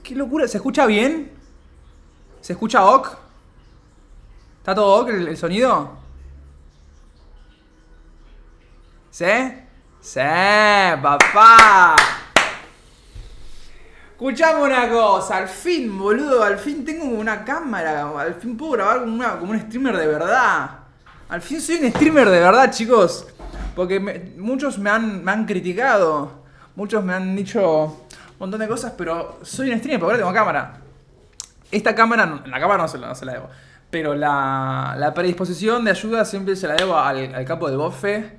Qué locura. ¿Se escucha bien? ¿Se escucha ok? ¿Está todo ok el sonido? ¿Sí? ¡Sí, papá! Escuchame una cosa, al fin, boludo, al fin tengo una cámara, al fin puedo grabar como un streamer de verdad. Al fin soy un streamer de verdad, chicos. Porque muchos me han criticado, muchos me han dicho un montón de cosas, pero soy un streamer porque ahora tengo cámara. Esta cámara, la cámara no se la debo. Pero la predisposición de ayuda siempre se la debo al capo de bofe.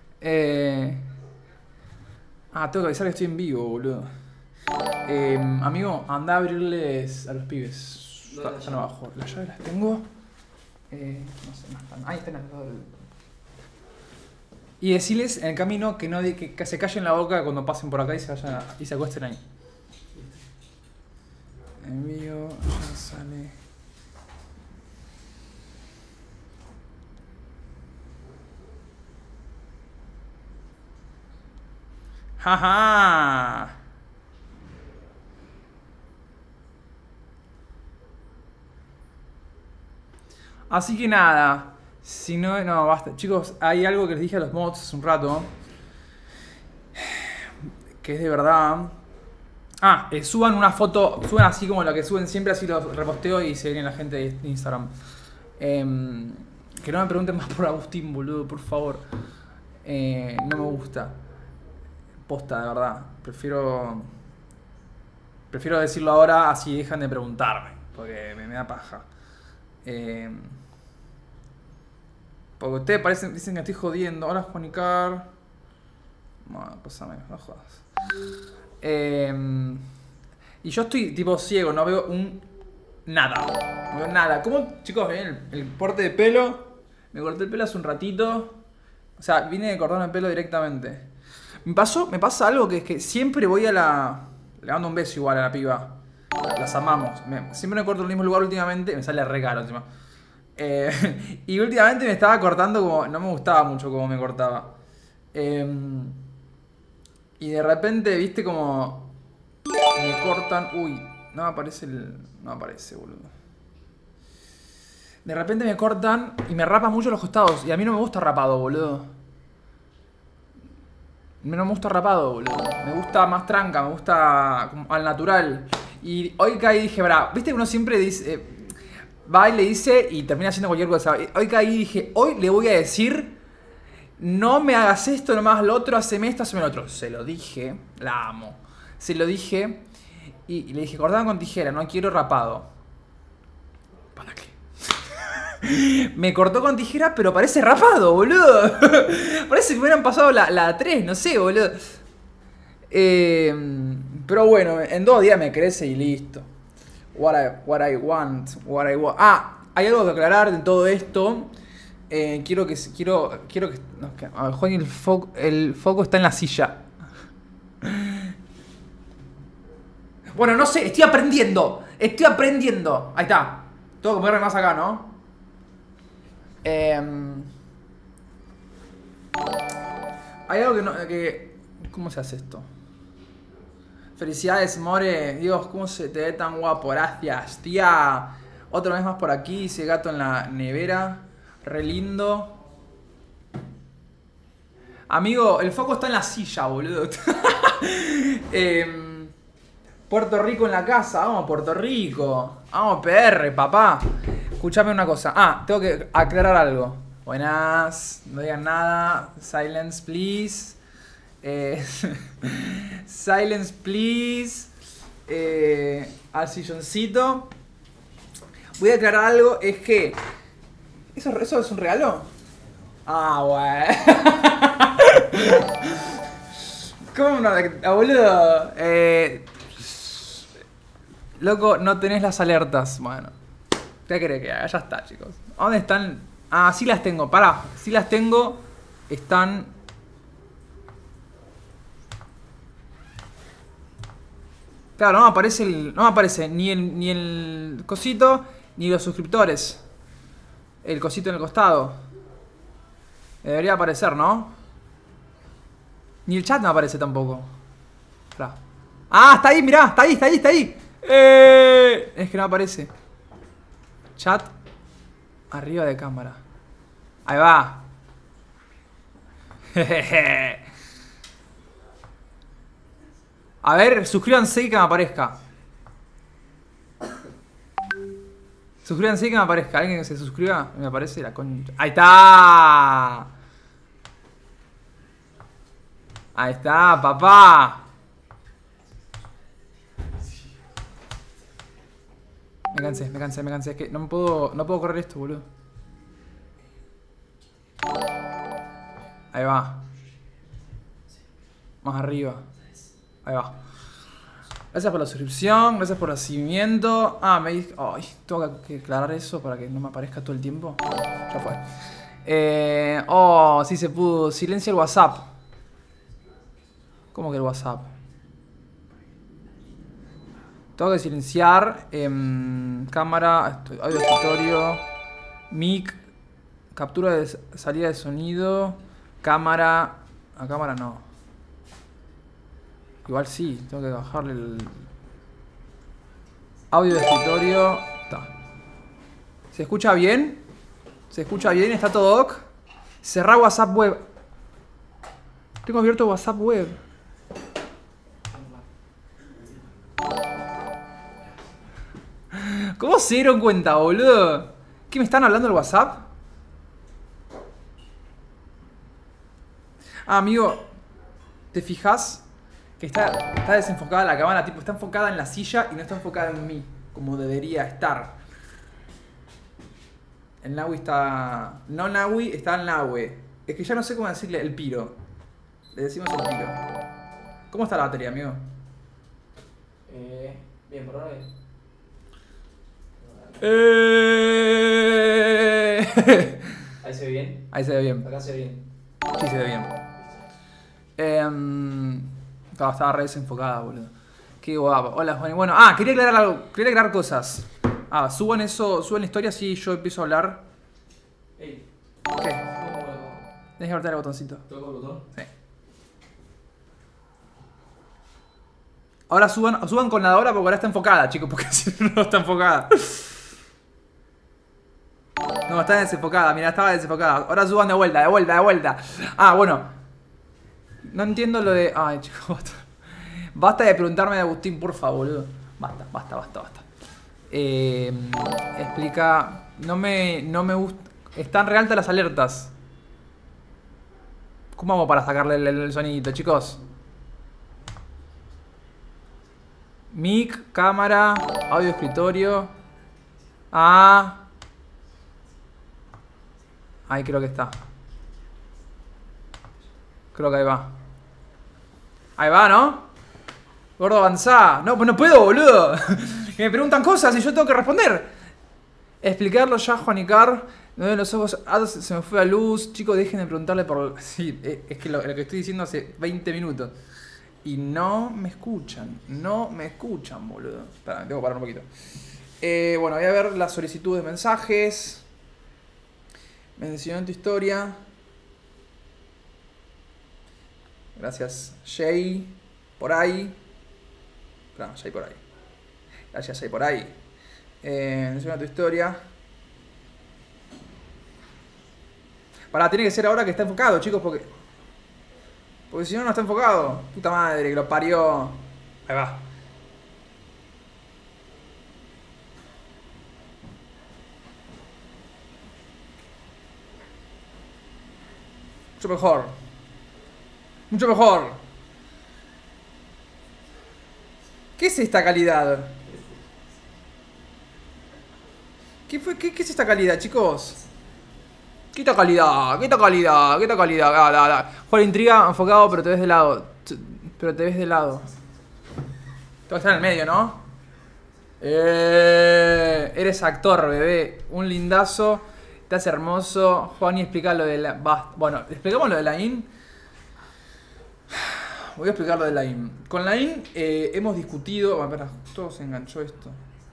Tengo que avisar que estoy en vivo, boludo. Amigo, anda a abrirles a los pibes. Están abajo. Las llaves las tengo. No sé, no están. Ahí están al lado del... Y decirles en el camino que se callen la boca cuando pasen por acá y se vayan y se acuesten ahí. Envío, ya sale. ¡Jaja! Así que nada. Si no, no, basta. Chicos, hay algo que les dije a los mods hace un rato. Que es de verdad. Suban una foto. Suban así como la que suben siempre, así lo reposteo y se viene la gente de Instagram. Que no me pregunten más por Agustín, boludo, por favor. No me gusta. Posta, de verdad. Prefiero decirlo ahora, así dejan de preguntarme. Porque me da paja. Porque ustedes dicen que estoy jodiendo. Hola, Juanicar. Bueno, pásame, no jodas. Y yo estoy tipo ciego, no veo nada. No veo nada. ¿Cómo, chicos, ven el corte de pelo? Me corté el pelo hace un ratito. O sea, vine de cortarme el pelo directamente. Me pasa algo que es que siempre voy a la... Le mando un beso igual a la piba. Las amamos. Siempre me corto en el mismo lugar últimamente. Me sale re caro encima. Y últimamente me estaba cortando como... No me gustaba mucho como me cortaba. Y de repente, viste como... Me cortan... Uy, no me aparece No aparece, boludo. De repente me cortan y me rapan mucho los costados. Y a mí no me gusta rapado, boludo. No me gusta rapado, boludo. Me gusta más tranca, me gusta al natural. Y hoy caí y dije, viste que uno siempre dice... va y le dice y termina haciendo cualquier cosa. Hoy caí y dije, hoy le voy a decir... No me hagas esto, no me hagas lo otro, haceme esto, haceme lo otro. Se lo dije, la amo. Se lo dije y le dije, cortame con tijera, no quiero rapado. ¿Para qué? Me cortó con tijera, pero parece rapado, boludo. Parece que me hubieran pasado la 3, no sé, boludo. Pero bueno, en 2 días me crece y listo. What I want. Hay algo que aclarar de todo esto. Quiero que... A ver, Juan, el foco está en la silla. Bueno, no sé, estoy aprendiendo. Ahí está. Tengo que ponerme más acá, ¿no? Hay algo que... ¿Cómo se hace esto? Felicidades, More. Dios, ¿cómo se te ve tan guapo? Gracias, tía. Otra vez más por aquí. Ese gato en la nevera. Re lindo. Amigo, el foco está en la silla, boludo. Puerto Rico en la casa. Vamos, Puerto Rico. Vamos, PR, papá. Escuchame una cosa. Tengo que aclarar algo. Buenas. No digan nada. Silence, please. Silence, please. Al silloncito. Voy a aclarar algo. Es que... ¿Eso es un regalo? Bueno. ¿Cómo no? Boludo. Loco, no tenés las alertas. Bueno. ¿Qué querés que haga? Ya está, chicos. ¿Dónde están? Sí las tengo. Pará. Sí las tengo. Están... Claro, no me aparece ni el cosito, ni los suscriptores. El cosito en el costado. Debería aparecer, ¿no? Ni el chat me aparece tampoco. Está ahí, mirá, está ahí. Es que no aparece. Chat. Arriba de cámara. Ahí va. A ver, suscríbanse y que me aparezca. Suscríbanse y que me aparezca. Alguien que se suscriba me aparece la concha. ¡Ahí está! Ahí está, papá. Me cansé. Es que no puedo correr esto, boludo. Ahí va. Más arriba. Ahí va. Gracias por la suscripción, gracias por el seguimiento. Ah, me dice... Ay, tengo que aclarar eso para que no me aparezca todo el tiempo. Ya fue. Oh, sí se pudo. Silencia el WhatsApp. ¿Cómo que el WhatsApp? Tengo que silenciar cámara, audio escritorio, mic, captura de salida de sonido, cámara. A cámara no. Igual sí, tengo que bajarle el audio de escritorio. Está. ¿Se escucha bien? ¿Se escucha bien? ¿Está todo ok? Cerrar WhatsApp web. Tengo abierto WhatsApp web. ¿Cómo se dieron cuenta, boludo? ¿Qué me están hablando del WhatsApp? Ah, amigo, ¿te fijas? Que está desenfocada la cámara, tipo, está enfocada en la silla y no está enfocada en mí, como debería estar. El Nahui está... No Nahui, está el Nahue. Es que ya no sé cómo decirle el piro. Le decimos el piro. ¿Cómo está la batería, amigo? Bien, por ahora bien. Ahí se ve bien. Ahí se ve bien. Acá se ve bien. Sí, se ve bien. Estaba re desenfocada, boludo. Qué guapo. Hola, Juan. Bueno, quería aclarar algo. Quería aclarar cosas. Suban eso, suban la historia así yo empiezo a hablar. Ey. ¿Qué? ¿Cómo? Tenés que apretar el botoncito. ¿Toco el botón? Sí. Ahora suban con la de ahora porque ahora está enfocada, chicos, porque si no está enfocada. No, está desenfocada, mira, estaba desenfocada. Ahora suban de vuelta. Bueno. No entiendo lo de... Ay, chicos, basta. Basta de preguntarme de Agustín, por favor, boludo. Basta. Explica... No me gusta... Están re altas las alertas. ¿Cómo hago para sacarle el sonidito, chicos? Mic, cámara, audio escritorio. Ahí creo que está. Creo que ahí va. Ahí va, ¿no? Gordo, avanzá. No, pues no puedo, boludo. Que me preguntan cosas y yo tengo que responder. Explicarlo ya, Juanicar. Me ven los ojos. Se me fue la luz. Chicos, dejen de preguntarle por... Sí, es que lo que estoy diciendo hace 20 minutos. Y no me escuchan. No me escuchan, boludo. Espera, tengo que parar un poquito. Bueno, voy a ver la solicitud de mensajes. Mencionó en tu historia. Gracias, Jay. Por ahí. No, Jay por ahí. Gracias, Jay por ahí. Menciona tu historia. Tiene que ser ahora que está enfocado, chicos, porque si no, no está enfocado. Puta madre, que lo parió. Ahí va. Mucho mejor. Mucho mejor. ¿Qué es esta calidad? ¿Qué es esta calidad, chicos? Quita calidad. Juega intriga, enfocado, pero te ves de lado. Tengo que estar en el medio, ¿no? Eres actor, bebé. Un lindazo. Estás hermoso. Juani, explica lo de la... Bueno, explicamos lo de la IN. Voy a explicar lo de la IN. Con la IN hemos discutido... Espera, todo se enganchó esto.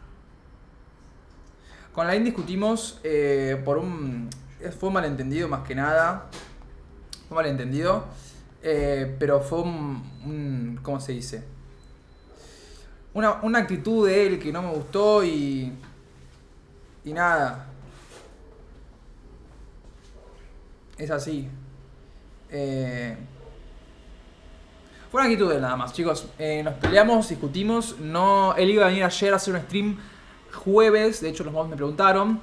Con la IN discutimos por un... Fue un malentendido más que nada. Fue un malentendido. Pero fue un... ¿Cómo se dice? una actitud de él que no me gustó y nada. Es así. Fue una actitud de él nada más, chicos. Nos peleamos, discutimos. No, él iba a venir ayer a hacer un stream jueves. De hecho, los mods me preguntaron.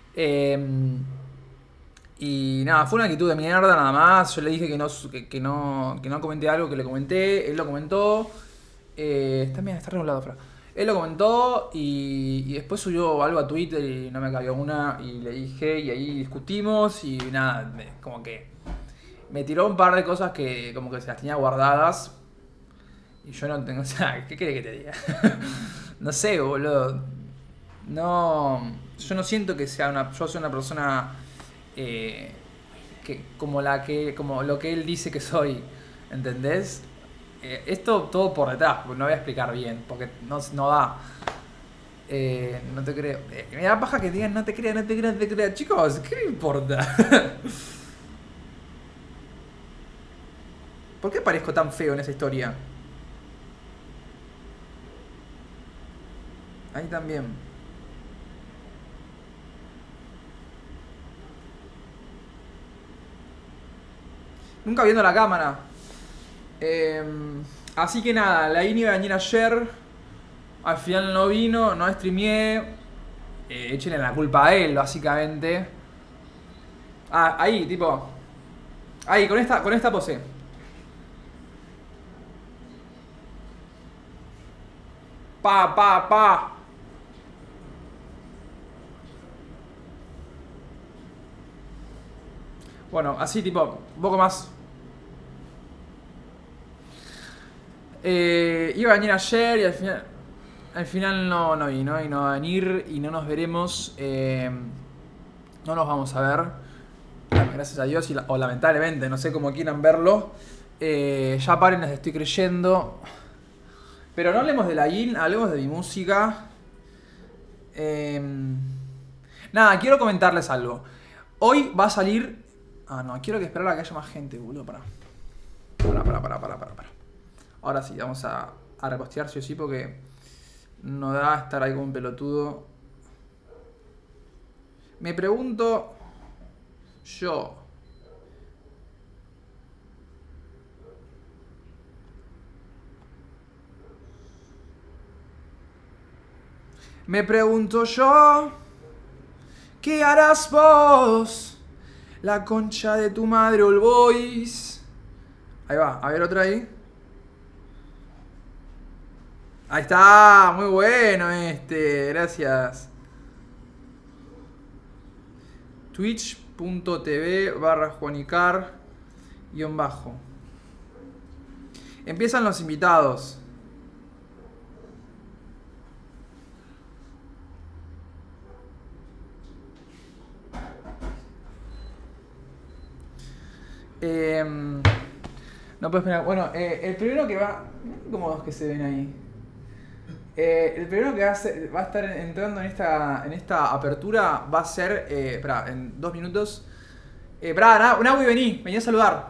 Y nada, fue una actitud de mierda nada más. Yo le dije que no comenté algo que le comenté. Él lo comentó. Está regulado, Fra. Él lo comentó y después subió algo a Twitter y no me cayó una. Y le dije y ahí discutimos y nada, como que me tiró un par de cosas que como que se las tenía guardadas. Y yo no tengo, o sea, ¿qué querés que te diga? No sé, boludo. No, yo no siento que sea yo soy una persona como lo que él dice que soy, ¿entendés? Esto todo por detrás, porque no voy a explicar bien, porque no da. No te creo. Me da paja que digan no te creas, no te creas, no te creas. Chicos, ¿qué me importa? ¿Por qué parezco tan feo en esa historia? Ahí también. Nunca viendo la cámara. Así que nada, la INI iba a venir ayer. Al final no vino, no streameé. Échenle la culpa a él, básicamente. Ah, ahí, tipo. Ahí, con esta pose. Pa. Bueno, así tipo, un poco más. Iba a venir ayer y al final no vino y no va a venir y no nos veremos. No nos vamos a ver. Gracias a Dios o lamentablemente, no sé cómo quieran verlo. Ya paren, les estoy creyendo. Pero no hablemos de la Yin, hablemos de mi música. Nada, quiero comentarles algo. Hoy va a salir... Ah, no, quiero que esperar a que haya más gente, boludo, para. Ahora sí, vamos a repostear sí o sí porque no da estar ahí con un pelotudo. Me pregunto yo. Me pregunto yo, ¿qué harás vos? La concha de tu madre, All Boys. Ahí va, a ver otra ahí. Ahí está, muy bueno gracias. Twitch.tv/Juanicar_. Empiezan los invitados. No puedo esperar. Bueno, el primero que va... Mirá qué cómodos que se ven ahí. El primero que va a estar entrando en esta apertura va a ser... Esperá, en 2 minutos. Nahui, vení a saludar.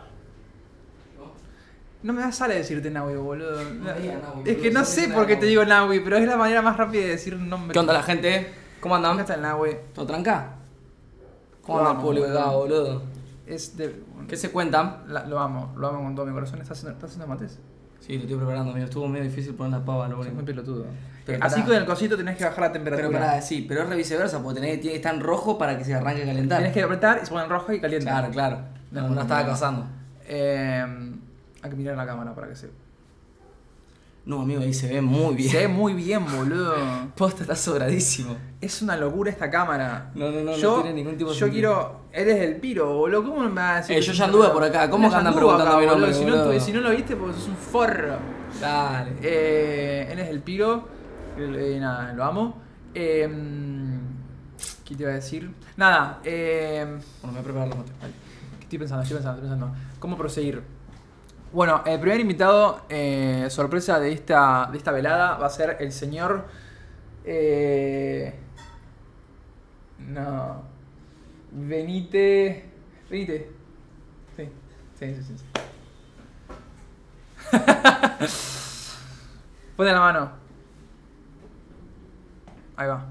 No me sale decirte Nahui, boludo. Es que no sé por qué te digo Nahui, pero es la manera más rápida de decir un nombre. ¿Qué onda la gente? ¿Cómo andan? Acá está el Nahui. ¿Todo tranca? ¿Cómo anda el público acá, boludo? ¿Qué se cuentan? Lo amo con todo mi corazón. ¿Estás haciendo mates? Sí, lo estoy preparando, amigo. Estuvo medio difícil poner la pava, lo Es único. muy pelotudo. Pero Así pará. con el cosito tenés que bajar la temperatura. Pero pará, sí, pero es viceversa, porque tiene que estar en rojo para que se arranque a calentar. Tenés que apretar y se pone en rojo y calienta. Claro. No estaba casando. Hay que mirar la cámara para que se... No, amigo, ahí se ve muy bien. Se ve muy bien, boludo. Posta, está sobradísimo. Es una locura esta cámara. No tiene ningún tipo de Yo sentido. quiero... Eres el piro, boludo. ¿Cómo me vas a decir? Yo ya anduve por acá. ¿Cómo que andan preguntando mi nombre, boludo? Si no lo viste, pues sos un forro. Dale. Él es el piro. Nada, lo amo. ¿Qué te iba a decir? Nada. Bueno, me voy a preparar la mate. Estoy pensando. ¿Cómo proseguir? Bueno, el primer invitado sorpresa de esta velada va a ser el señor... No. Venite. Sí. Ponte la mano. Ahí va.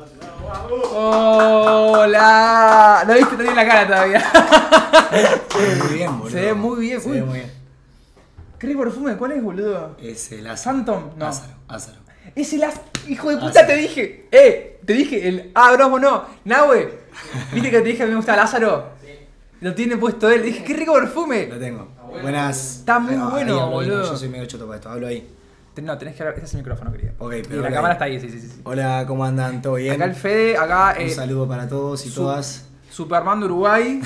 ¡Hola! No viste, tenía la cara todavía. Se ve muy bien, boludo. Se ve muy bien. Se Uy. ve muy bien. ¿Qué perfume? ¿Cuál es, boludo? Es el Lázaro. Phantom, no. Lázaro. Es el hijo de puta, Lázaro. te dije. Te dije el. Bromo, no. Nahue. ¿Viste que te dije que a mí me gusta Lázaro? Sí. Lo tiene puesto él. Dije, qué rico perfume. Lo tengo. Buenas. Está muy Ahí bueno, hablo ahí, boludo. Yo soy medio choto para esto. Hablo ahí. No, tenés que hablar. Ese es el micrófono, querido. Ok, Y pero la habla cámara ahí. está ahí, sí. Hola, ¿cómo andan? ¿Todo bien? Acá el Fede, acá. Un saludo para todos y todas. Superman de Uruguay.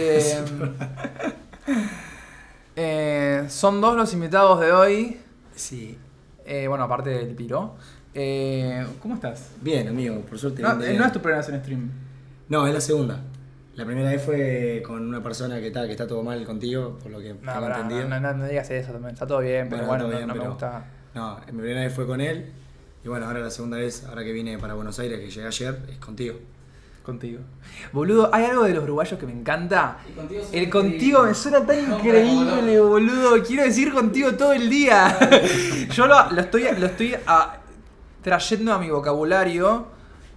Son dos los invitados de hoy. Sí. Bueno, aparte del Piro. ¿Cómo estás? Bien, amigo, por suerte. No, bien. no es tu primera vez en stream. No, es la segunda. La primera vez fue con una persona que está todo mal contigo, por lo que No, tengo pará, entendido. no digas eso también. Está todo bien, pero bueno, todo no, bien, no me pero- gusta. No, mi primera vez fue con él. Y bueno, ahora la segunda vez, ahora que vine para Buenos Aires, que llegué ayer, es contigo. Contigo. Boludo, hay algo de los uruguayos que me encanta. Y contigo suena El contigo increíble. me suena tan No, increíble, boludo. Quiero decir contigo todo el día. Yo lo estoy trayendo a mi vocabulario.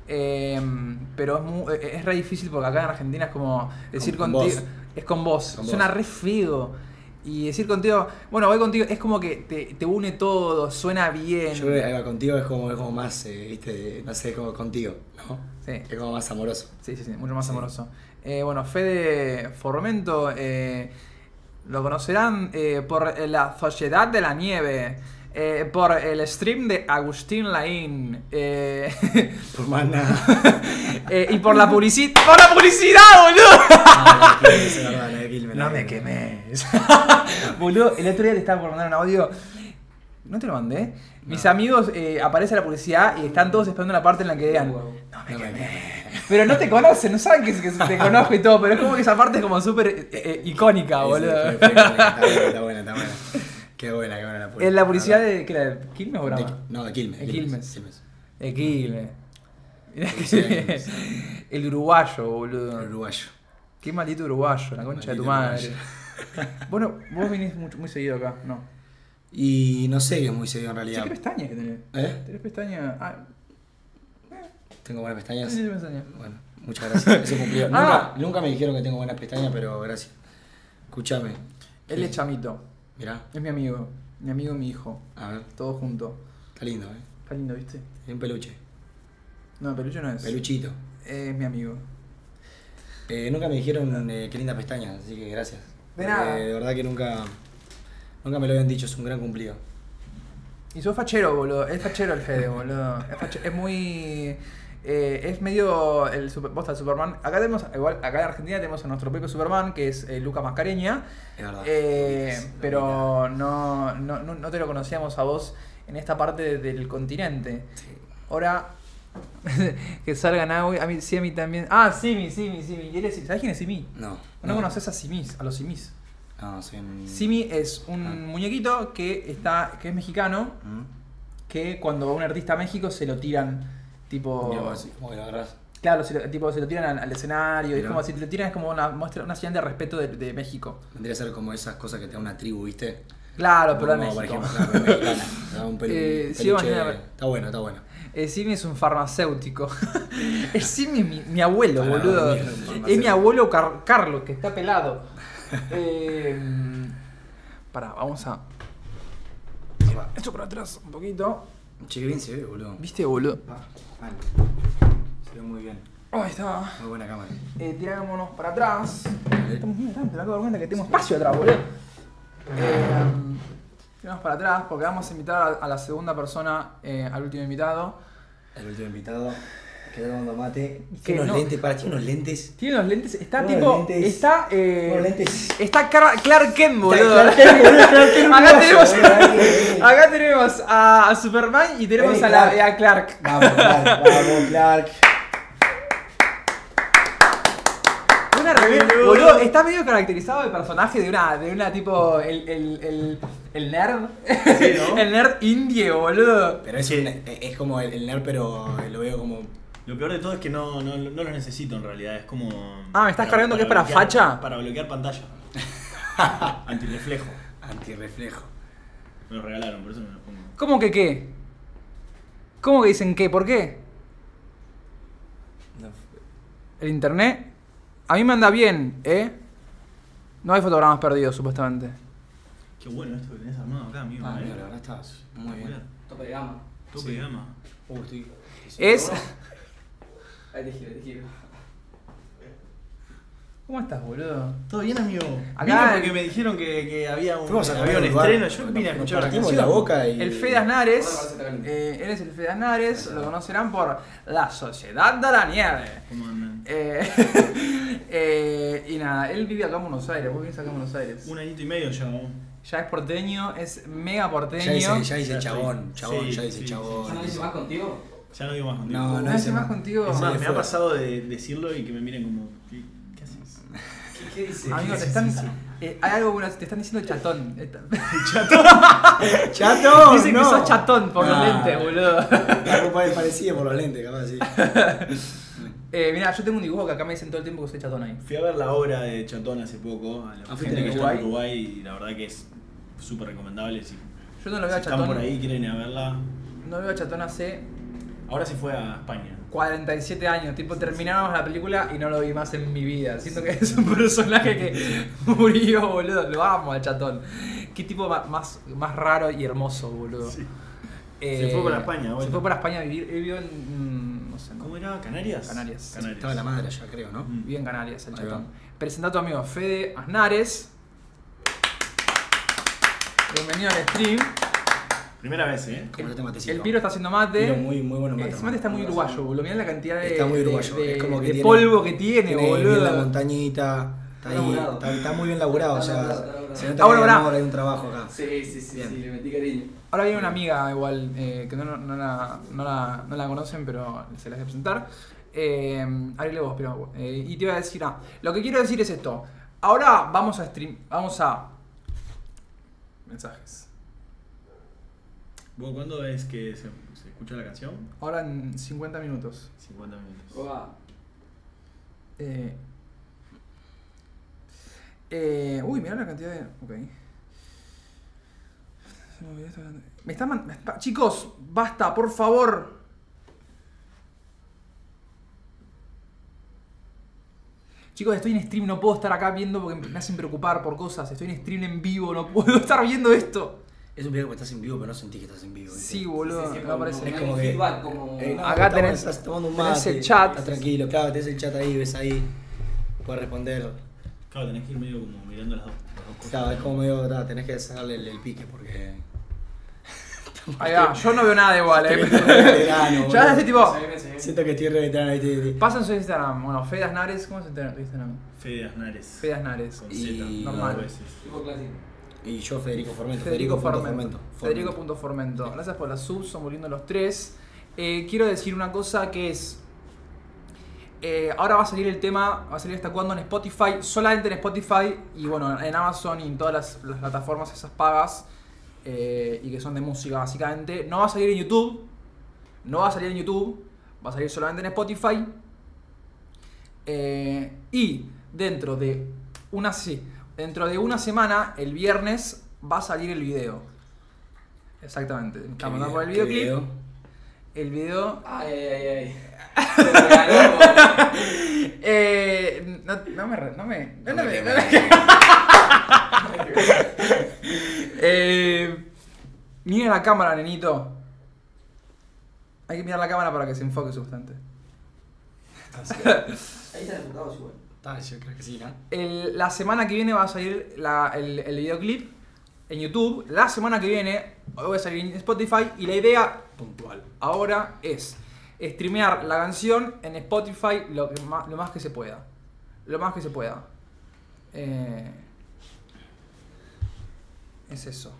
Pero es re difícil porque acá en Argentina es como decir Con contigo. vos. Es con vos. Con Suena vos. re feo. Y decir contigo, bueno, voy contigo, es como que te une todo, suena bien. Yo creo que ahí va, contigo es como más, viste, no sé, como contigo, ¿no? Sí. Es como más amoroso. Sí, mucho más Sí. amoroso. Bueno, Fede Formento, lo conocerán por la Sociedad de la Nieve, por el stream de Agustín Laín, Por más nada. y por la publicidad. ¡Por la publicidad, boludo! Ah, la de Quilmes, es verdad, la de Quilmes, la No de me Quilmes. quemes. Boludo, el otro día te estaba por mandar un audio. ¿No te lo mandé? Mis amigos aparece la publicidad y están todos esperando la parte en la que digan. No me No me quemes. Pero no te conocen, no saben que te conozco y todo, pero es como que esa parte es como súper icónica, boludo. Está buena. Qué buena la publicidad. ¿En la publicidad de qué era? ¿De Quilmes o Brahma? No, de Quilmes. De Quilmes. Quilmes. De Quilmes. Mirá Publicidad de que- Quilmes. El uruguayo, boludo. El uruguayo. Qué maldito uruguayo, la concha de tu Maldito madre. Bueno, vos vinís muy seguido acá, ¿no? Y no sé qué es muy serio en Sí, realidad. ¿qué pestañas que tenés? ¿Eh? ¿Tenés pestañas? Tengo buenas pestañas. Sí, pestañas. Bueno, muchas gracias. Eso cumplido. Ah. Nunca me dijeron que tengo buenas pestañas, pero gracias. Escúchame. Él es Chamito, Mirá, es mi amigo y mi hijo, a ver, todos juntos. está lindo, Está lindo, ¿viste? Es un peluche. No, peluche no es. Peluchito. Es mi amigo. Nunca me dijeron qué lindas pestañas, así que gracias. De Porque nada. De verdad que nunca me lo habían dicho, es un gran cumplido. Y sos fachero, boludo. Es fachero el Fede, boludo. Es muy... es medio el posta de Superman. Acá tenemos, igual, acá en Argentina tenemos a nuestro propio Superman, que es Lucas Mascareña. Es verdad. Pero no te lo conocíamos a vos en esta parte del continente. Sí. Ahora que salga Nahue, a mí también. Ah, Simi. ¿Sabés quién es Simi? ¿No conoces a Simis, a los Simis? No, soy un... Simi es un muñequito que es mexicano, ¿Mm? que cuando va un artista a México se lo tiran, tipo... Mira vos, así, como que lo agarrás. Claro, se lo tiran al escenario, y es Mira. como si te lo tiran, es como una muestra, una señal de respeto de México. Vendría a ser como esas cosas que te da una tribu, ¿viste? Claro, pero en Como, por México. ejemplo, claro, mexicana. Te da un Sí, peluche. imagínate. Está bueno. Simi es un farmacéutico. Simi es mi abuelo, Para boludo. dormir, un farmacéutico. Es mi abuelo Carlos, que está pelado. Pará, vamos a... Esto por atrás, un poquito. Che, qué bien se ve, boludo. ¿Viste, boludo? Mal. Se ve muy bien. Ahí está. Muy buena cámara. Tirámonos para atrás. Vale. Estamos muy adelante, me acabo de dar cuenta que tenemos espacio atrás, boludo. Tiramos para atrás porque vamos a invitar a la segunda persona, al último invitado. El último invitado. Quedó tomando mate. ¿Qué? Tiene unos No. lentes, tiene unos lentes. Tiene unos lentes, está Unos tipo. lentes. Está. Unos lentes. Está Clark Kent, boludo. Clark Kent, boludo, Clark Kent Acá uruguayo, tenemos. boludo. Acá tenemos a Superman y tenemos Vení, a Clark. Clark. Vamos, Clark. Una boludo, está medio caracterizado el personaje de una tipo. El nerd. Sí, ¿no? El nerd indie, boludo. Pero es como el nerd, pero lo veo como. Lo peor de todo es que no lo necesito en realidad, es como... Ah, ¿me estás cargando que es para bloquear- facha? Para bloquear pantalla. Antirreflejo. Antirreflejo. Me lo regalaron, por eso me lo pongo. ¿Cómo que qué? ¿Cómo que dicen qué? ¿Por qué? El internet a mí me anda bien, ¿eh? No hay fotogramas perdidos, supuestamente. Qué bueno esto que tenés armado acá, amigo. Ah, mira, la verdad está muy bien. Tope de gama. Tope de gama. Estoy... Es... Ahí te giro. ¿Cómo estás, boludo? ¿Todo bien, amigo? Acá Vine el- porque me dijeron que había un, Fuimos a comer había un un lugar, estreno. Yo vine a escuchar la partimos canción. la boca y... El Fede Aznares, Ahora parece que está caliente. él es el Fede Aznares, lo conocerán por La Sociedad de la Nieve. ¿Cómo andan? Y nada, él vive acá en Buenos Aires, vos vivís acá en Buenos Aires. Un añito y medio ya. ¿no? Ya es porteño, es mega porteño. Ya dice Ya chabón, estoy- chabón, sí, ya dice sí, chabón. ¿Ya no dice más contigo? Ya no digo más contigo. No, ¿No hace más contigo? Es más, se me fue. ha pasado de decirlo y que me miren como. ¿Qué haces? ¿Qué dice? Amigo, te están, hay algo bueno, te están diciendo chatón. ¡Chato! Dicen que no. sos chatón por los Nah. lentes, boludo. La ropa es parecida por los lentes, capaz, sí. Mirá, yo tengo un dibujo que acá me dicen todo el tiempo que soy chatón ahí. Fui a ver la obra de Chatón hace poco, a la fuiste gente en que está en Uruguay. Uruguay, y la verdad que es súper recomendable. Si, Yo no lo veo a si están chatón. por ahí, quieren ir a verla. No lo veo a chatón hace Ahora se fue a España. 47 años. Tipo, terminamos la película y no lo vi más en mi vida. Siento que es un personaje que murió, boludo. Lo amo al chatón. Qué tipo más raro y hermoso, boludo. Sí. Se fue para España, Se bueno. fue para España a vivir. Él vivió en. No sé, ¿Cómo era? ¿Canarias? Canarias. Estaba la madre allá, creo, ¿no? Mm. Vive en Canarias, el Ahí chatón. va. Presenta a tu amigo Fede Aznares. Bienvenido al stream. Primera vez, ¿eh? Como este matecito. El Piro está haciendo mate. Piro muy bueno mate. Ese mate está muy uruguayo, boludo. Mirá la cantidad de, Está muy uruguayo. de, Es como que de tiene- polvo que tiene, Tiene bien la boludo. montañita. Está ahí, laburado. está muy bien laburado, o Está sea, laburado. se nota Ah, que bueno, hay pará. amor, hay un trabajo acá. Sí, Bien. le metí cariño. Ahora viene una amiga igual, que no la conocen, pero se las voy a presentar. Arregle vos, pero... y te iba a decir, lo que quiero decir es esto. Ahora vamos a... Mensajes. ¿Vos cuándo es que se escucha la canción? Ahora en 50 minutos. 50 minutos. Oa. Uy, mirá la cantidad de... Ok. Me está chicos, basta, por favor. Chicos, estoy en stream, no puedo estar acá viendo porque me hacen preocupar por cosas. Estoy en stream en vivo, no puedo estar viendo esto. Es un video que estás en vivo, pero no sentís que estás en vivo. ¿viste? Sí, boludo, Sí, me parece. Es como que- feedback, como... No, Acá tenés- estás tomando un tenés mate, el chat. Estás tranquilo, claro, tenés el chat ahí, ves ahí. Puedes responder. Claro, tenés que ir medio como mirando las dos cosas. Claro, es como medio, tenés que sacarle el pique porque. Ahí va, yo no veo nada igual, Veterano, Ya boludo. hace tipo. Siento que estoy re veterano ahí. Pasan su Instagram. Bueno, Fede Aznares, ¿cómo se entera tu Instagram? Fede Aznares. Fede Aznares. Con Y- Z, normal. dos veces. Tipo clásico. Y yo, Federico Formento. Federico punto Formento. Federico.formento. Gracias por la sub, son muy lindos los tres. Quiero decir una cosa que es. Ahora va a salir el tema, va a salir hasta cuándo en Spotify, solamente en Spotify y bueno, en Amazon y en todas las plataformas esas pagas y que son de música básicamente. No va a salir en YouTube, no va a salir en YouTube, va a salir solamente en Spotify. Y dentro de una semana, el viernes, va a salir el video. Exactamente. Estamos por el videoclip. El video. Ay. Te regaló, No me. Mira la cámara, nenito. Hay que mirar la cámara para que se enfoque suficiente. Ahí están enfocados igual. Yo creo que sí, ¿no? La semana que viene va a salir el videoclip en YouTube. La semana que viene voy a salir en Spotify y la idea puntual ahora es streamear la canción en Spotify lo más que se pueda. Lo más que se pueda. Es eso.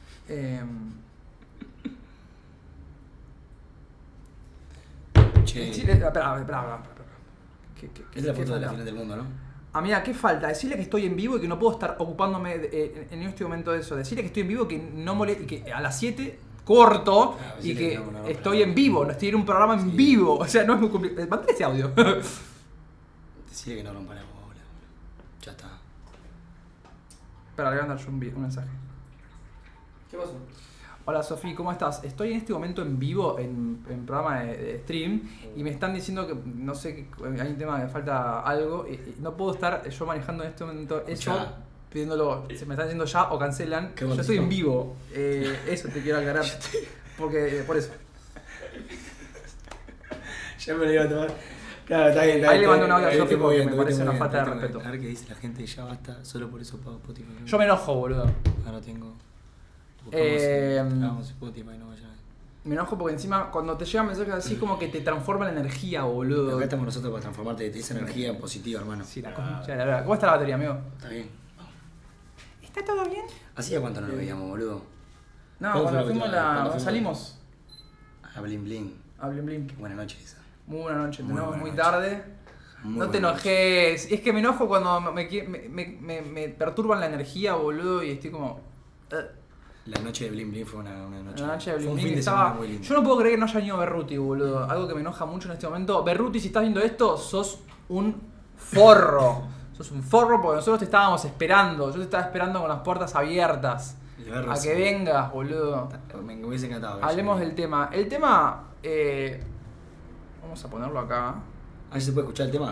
Che, Espera. ¿Qué es la foto de la falta? final del mundo, ¿no? Amiga, ¿qué falta? Decirle que estoy en vivo y que no puedo estar ocupándome en este momento de eso. Decirle que estoy en vivo y que no y que a las 7 corto Claro, y decirle que que no, estoy en vivo, no estoy en un programa en vivo. O sea, no es muy complicado. Mandale ese audio. Decirle que no rompa la bola, boludo. Ya está. Espera, le voy a mandar yo un mensaje. ¿Qué pasó? Hola Sofi, ¿cómo estás? Estoy en este momento en vivo en programa de stream y me están diciendo que no sé, hay un tema que falta algo y no puedo estar yo manejando en este momento eso, Ya. pidiéndolo, se me están diciendo ya o cancelan. Qué Yo bueno. estoy en vivo, eso te quiero aclarar, porque por eso. Ya me lo iba a tomar. Claro, está bien. Ahí le mando un audio a Te Sofi muy porque bien, me te parece muy una bien, falta de te muy bien. respeto. A ver qué dice la gente, ya basta, solo por eso pago Spotify. Yo me enojo, boludo. Ahora tengo. Vamos Spotify, no vaya. Me enojo porque encima cuando te llegan mensajes así como que te transforma en energía, boludo. Acá estamos nosotros para transformarte, te dice energía en positiva, hermano. Sí, la concha de la verdad. ¿Cómo está la batería, amigo? Está bien. ¿Está todo bien? ¿Hacía cuánto no nos veíamos, boludo? No, ¿Cuándo cuando fue la fuimos última vez? ¿Cuándo cuando fuimos? salimos A Blin Blin. a Blin Blin. Buena noche esa. Muy buena noche, Muy terminamos buena muy noche. tarde. Muy No te buena noche. enojes. Es que me enojo cuando me perturban la energía, boludo, y estoy como... La noche de Blin Blin fue una noche. La noche de fue Blin un Blin fin de estaba... semana muy lindo. Yo no puedo creer que no haya venido Berruti, boludo. Algo que me enoja mucho en este momento. Berruti, si estás viendo esto, sos un forro. Sos un forro porque nosotros te estábamos esperando. Yo te estaba esperando con las puertas abiertas. El Berro A sí. que vengas, boludo. Me hubiese encantado. Hablemos del tema. El tema... vamos a ponerlo acá. A ver si se puede escuchar el tema.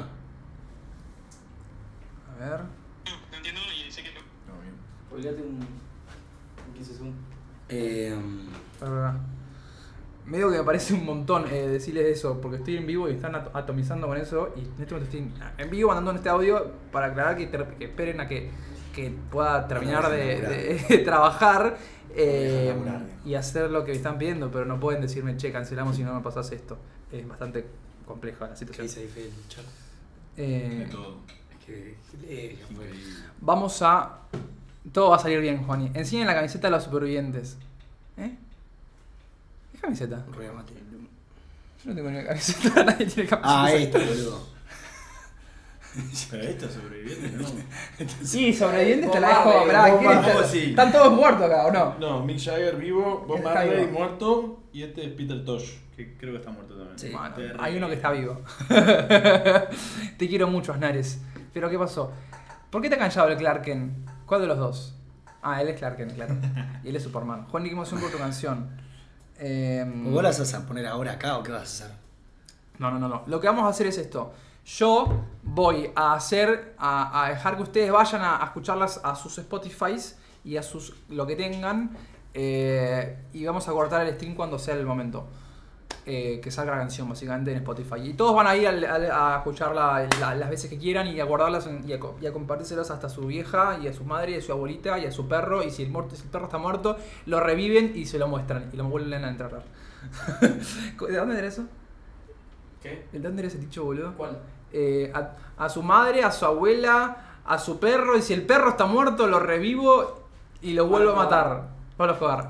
A ver. No entiendo y sé que no. Olvídate un 15 segundos. Pará. Medio que me parece un montón decirles eso, porque estoy en vivo y están atomizando con eso. Y en este momento estoy en vivo mandando este audio para aclarar que esperen a que pueda terminar de trabajar y hacer lo que me están pidiendo. Pero no pueden decirme, che, cancelamos si no me pasas esto. Es bastante compleja la ¿Qué situación. dice ahí Fede? El chat? De todo. Es que lee, ya fue. Vamos a... Todo va a salir bien, Juani. Enseñen la camiseta de los supervivientes. ¿Eh? ¿Qué camiseta? Rueda mate. Yo no tengo ni una camiseta, nadie tiene camiseta. Ah, esto, boludo. Pero esto sobreviviente, ¿no? Sí, sobrevivientes te la Bob dejo. Marley, Esperá, Bob ¿quién Marley, está- sí. ¿Están todos muertos acá o no? No, Mick Jagger vivo, Bob Está Marley vivo. muerto y este es Peter Tosh, que creo que está muerto también. Sí. Bueno, Terrible. hay uno que está vivo. Te quiero mucho, Asnares. Pero ¿qué pasó? ¿Por qué te ha canchado el Clark Kent? ¿Cuál de los dos? Ah, él es Clark Kent, claro. Y él es Superman. Juan, qué emoción por tu canción. ¿Vos la vas a poner ahora acá o qué vas a hacer? No. Lo que vamos a hacer es esto. Yo voy a dejar que ustedes vayan a escucharlas a sus Spotifys y a sus lo que tengan. Y vamos a cortar el stream cuando sea el momento. Que salga la canción básicamente en Spotify. Y todos van a ir a escucharla las veces que quieran y a guardarlas y a compartírselas hasta a su vieja y a su madre y a su abuelita y a su perro. Y si el perro está muerto, lo reviven y se lo muestran y lo vuelven a enterrar. ¿De dónde era eso? ¿Qué? ¿De dónde era ese dicho, boludo? ¿Cuál? A su madre, a su abuela, a su perro, y si el perro está muerto, lo revivo y lo vuelvo a matar. Pablo Escobar.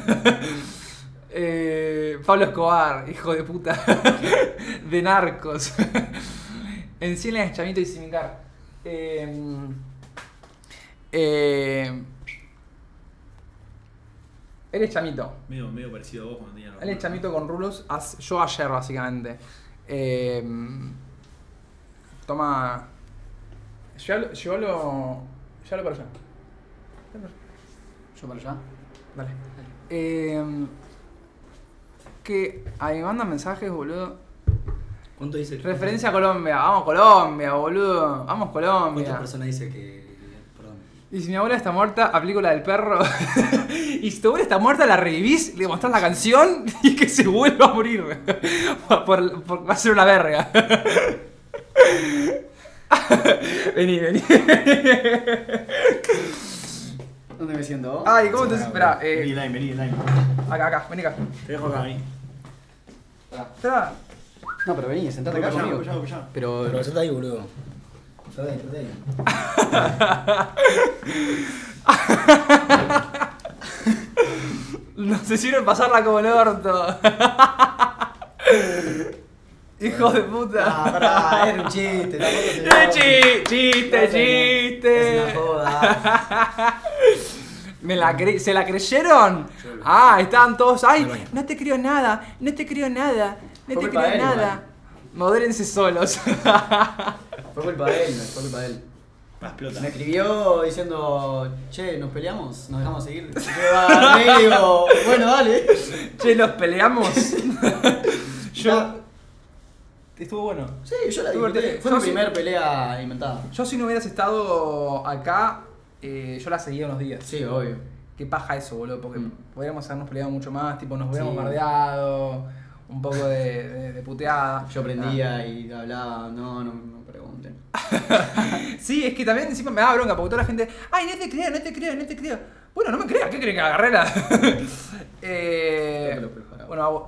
Pablo Escobar, hijo de puta. De narcos. Encienden a Chamito y Simicar. Él es Chamito. Medio parecido a vos cuando tenías los Él es Chamito con rulos. Yo ayer, básicamente. Toma. Llévalo para allá. ¿Yo para allá? Dale. Que ahí me mandan mensajes, boludo. ¿Cuánto dice? Referencia a Colombia. Vamos Colombia, boludo. Vamos ¿Cuántas Colombia. personas dice que... Perdón. Y si mi abuela está muerta, aplico la del perro. Y si tu abuela está muerta, la revivís, le mostrás la canción y que se vuelva a morir. Va a ser una verga. Vení. ¿Dónde me siento? Ay, ¿cómo te espera? Vení, Line. Acá, vení acá. Te dejo acá. Ahí. Espera. No, pero vení, sentate acá conmigo. allá. Pero. Pero está ahí, boludo. Está ahí. No se sirve pasarla como el orto. Hijo de puta. Ah, pará, era un chiste. Chiste. Es una joda. ¿Se la creyeron? Ah, estaban todos. Ay, no te creo nada. No Fue te culpa creo de él, nada. Modérense solos. Fue culpa de él, no fue culpa de él. La explota. Me escribió diciendo, che, ¿nos peleamos? ¿Nos dejamos seguir? Yo agarré y digo, bueno, dale. Che, nos peleamos. Yo. Estuvo bueno. Sí, yo la Estuvo disfruté. divertido. Fue Yo mi sí- primer pelea inventada. Yo si no hubieras estado acá, yo la seguía unos días. Sí, obvio. Qué paja eso, boludo, porque podríamos habernos peleado mucho más, tipo nos hubiéramos Sí. bardeado, un poco de puteada. Yo prendía y hablaba, no pregunten. Sí, es que también encima me daba bronca, porque toda la gente, ay, no te creo, no te creo, no te creo. Bueno, no me creas, ¿qué creen que agarré la? Creo que lo preparaba. Bueno,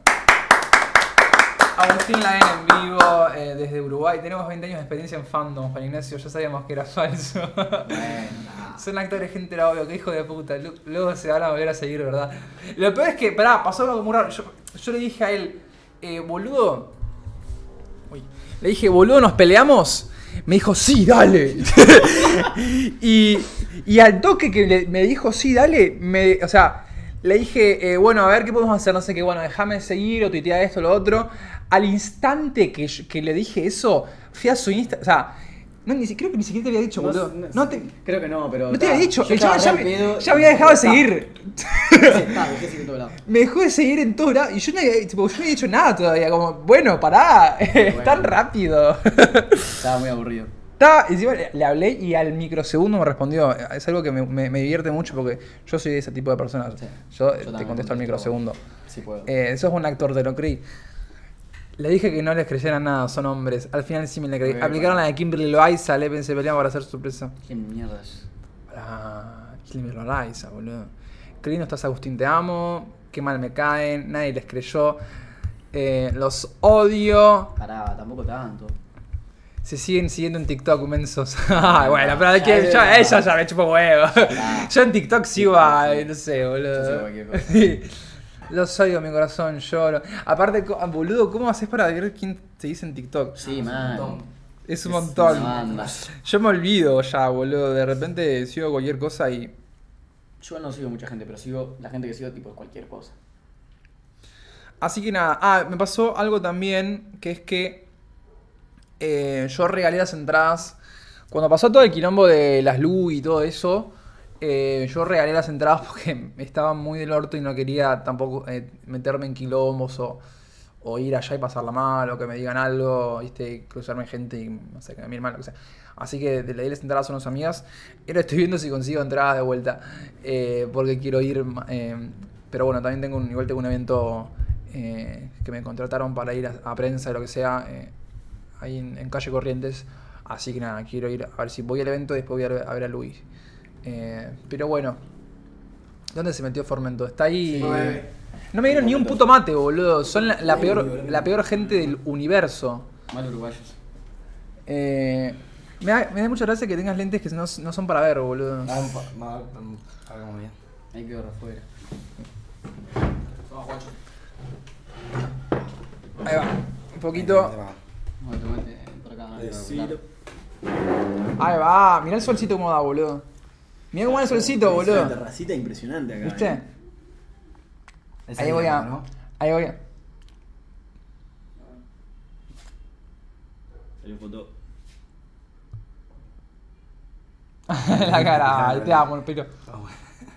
Agustín Laen en vivo desde Uruguay. Tenemos 20 años de experiencia en fandom, Juan Ignacio, ya sabíamos que era falso. Son actores, gente, era obvio, que hijo de puta. Luego se van a volver a seguir, ¿verdad? Lo peor es que, pará, pasó algo muy raro. Yo le dije a él, boludo. Uy. Le dije, boludo, ¿nos peleamos? Me dijo, sí, dale. y al toque que me dijo, sí, dale, o sea, le dije, bueno, a ver qué podemos hacer, no sé qué, bueno, déjame seguir o tuitear esto, lo otro. Al instante que le dije eso, fui a su Insta, o sea, creo que ni siquiera te había dicho, boludo. Creo que no, pero. No te había dicho, yo el chaval estaba re al pedo ya me había dejado de seguir. Dejé de seguir en todo lado. Me dejó de seguir en todos lados y yo no había dicho nada todavía, como, bueno, pará, es tan rápido. Estaba muy aburrido. Encima le hablé y al microsegundo me respondió. Es algo que me divierte mucho porque yo soy de ese tipo de personas. Sí. Yo Yo te también contesto al microsegundo. Sí puedo. Eso es un actor, te lo creí. Le dije que no les creyeran nada, son hombres. Al final sí me le creí. Muy Aplicaron bueno. la de Kimberly Loaiza, le se peleaban para hacer sorpresa. ¿Qué mierda es? Kimberly Loaiza, boludo. Qué lindo estás, Agustín, te amo. Qué mal me caen, nadie les creyó. Los odio. Pará, tampoco tanto. Se siguen siguiendo en TikTok, mensos. Bueno, pero es que ella ya me chupo huevo. Yo en TikTok sigo a, no sé, Yo sigo boludo. cualquier cosa. Sí. Los odio, mi corazón, lloro. Aparte, boludo, ¿cómo haces para ver quién te dice en TikTok? Sí, man. Es un montón. Una banda. Yo me olvido ya, boludo. De repente sigo cualquier cosa y... Yo no sigo mucha gente, pero sigo la gente que sigo tipo cualquier cosa. Así que nada, me pasó algo también, que es que yo regalé las entradas. Cuando pasó todo el quilombo de las luz y todo eso, yo regalé las entradas porque estaba muy del orto y no quería tampoco meterme en quilombos o ir allá y pasarla mal, o que me digan algo, ¿viste? Cruzarme gente y no sé, que me miren mal, lo que sea. Así que le di las entradas a unas amigas. Y ahora estoy viendo si consigo entradas de vuelta, porque quiero ir. Pero bueno, también igual tengo un evento que me contrataron para ir a prensa y lo que sea, ahí en Calle Corrientes. Así que nada, quiero ir a ver si voy al evento y después voy a ver a Luis. Pero bueno, ¿dónde se metió Formento? Está ahí. No me dieron ni un puto mate, boludo. Son la peor gente del universo. Mal uruguayos. Me da mucha gracia que tengas lentes que no son para ver, boludo. Hagamos bien. Hay que ver afuera. Ahí va, un poquito. No, tomate por acá. Ahí va, mirá el solcito cómo da, boludo. Mirá cómo da el solcito, Es una boludo. terracita impresionante acá. ¿Viste? Ahí voy a. ¿no? Ahí voy a. Salió foto. La cara, te amo, pero. Ah, bueno.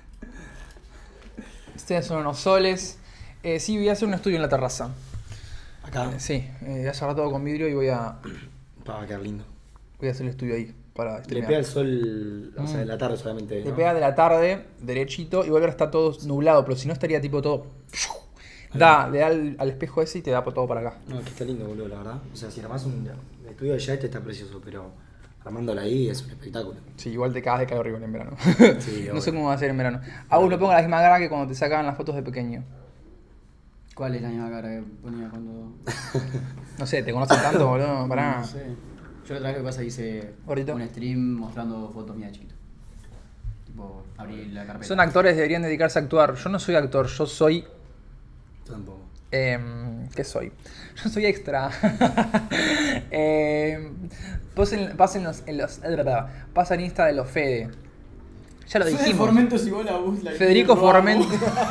Ustedes son unos soles. Sí, voy a hacer un estudio en la terraza. Acá. Sí, voy a cerrar todo con vidrio y voy a Quedar lindo. hacer el estudio ahí para Le streamear. pega el sol, o sea, en la tarde solamente. Le ¿no? pega de la tarde, derechito, y ahora está todo nublado, pero si no estaría tipo todo. Le da al espejo ese y te da todo para acá. No, aquí está lindo, boludo, la verdad. O sea, si armás un estudio allá, este está precioso, pero armándolo ahí es un espectáculo. Sí, igual te cagas de calor igual en verano. Sí, No sé obvio. cómo va a ser en verano. Aún lo pongo a la misma cara que cuando te sacaban las fotos de pequeño. ¿Cuál es la misma cara que ponía cuando.? No sé, ¿te conocen tanto, boludo? Pará. No sé. Yo la otra vez que pasa hice Gordito. un stream mostrando fotos mías de chiquito. Tipo, abrí la carpeta. Son actores, deberían dedicarse a actuar. Yo no soy actor, yo soy... Yo tampoco. ¿Qué soy? Yo soy extra. Pasen Insta de los Fede. Ya lo dijimos. Formento es igual a vos. Federico Formento.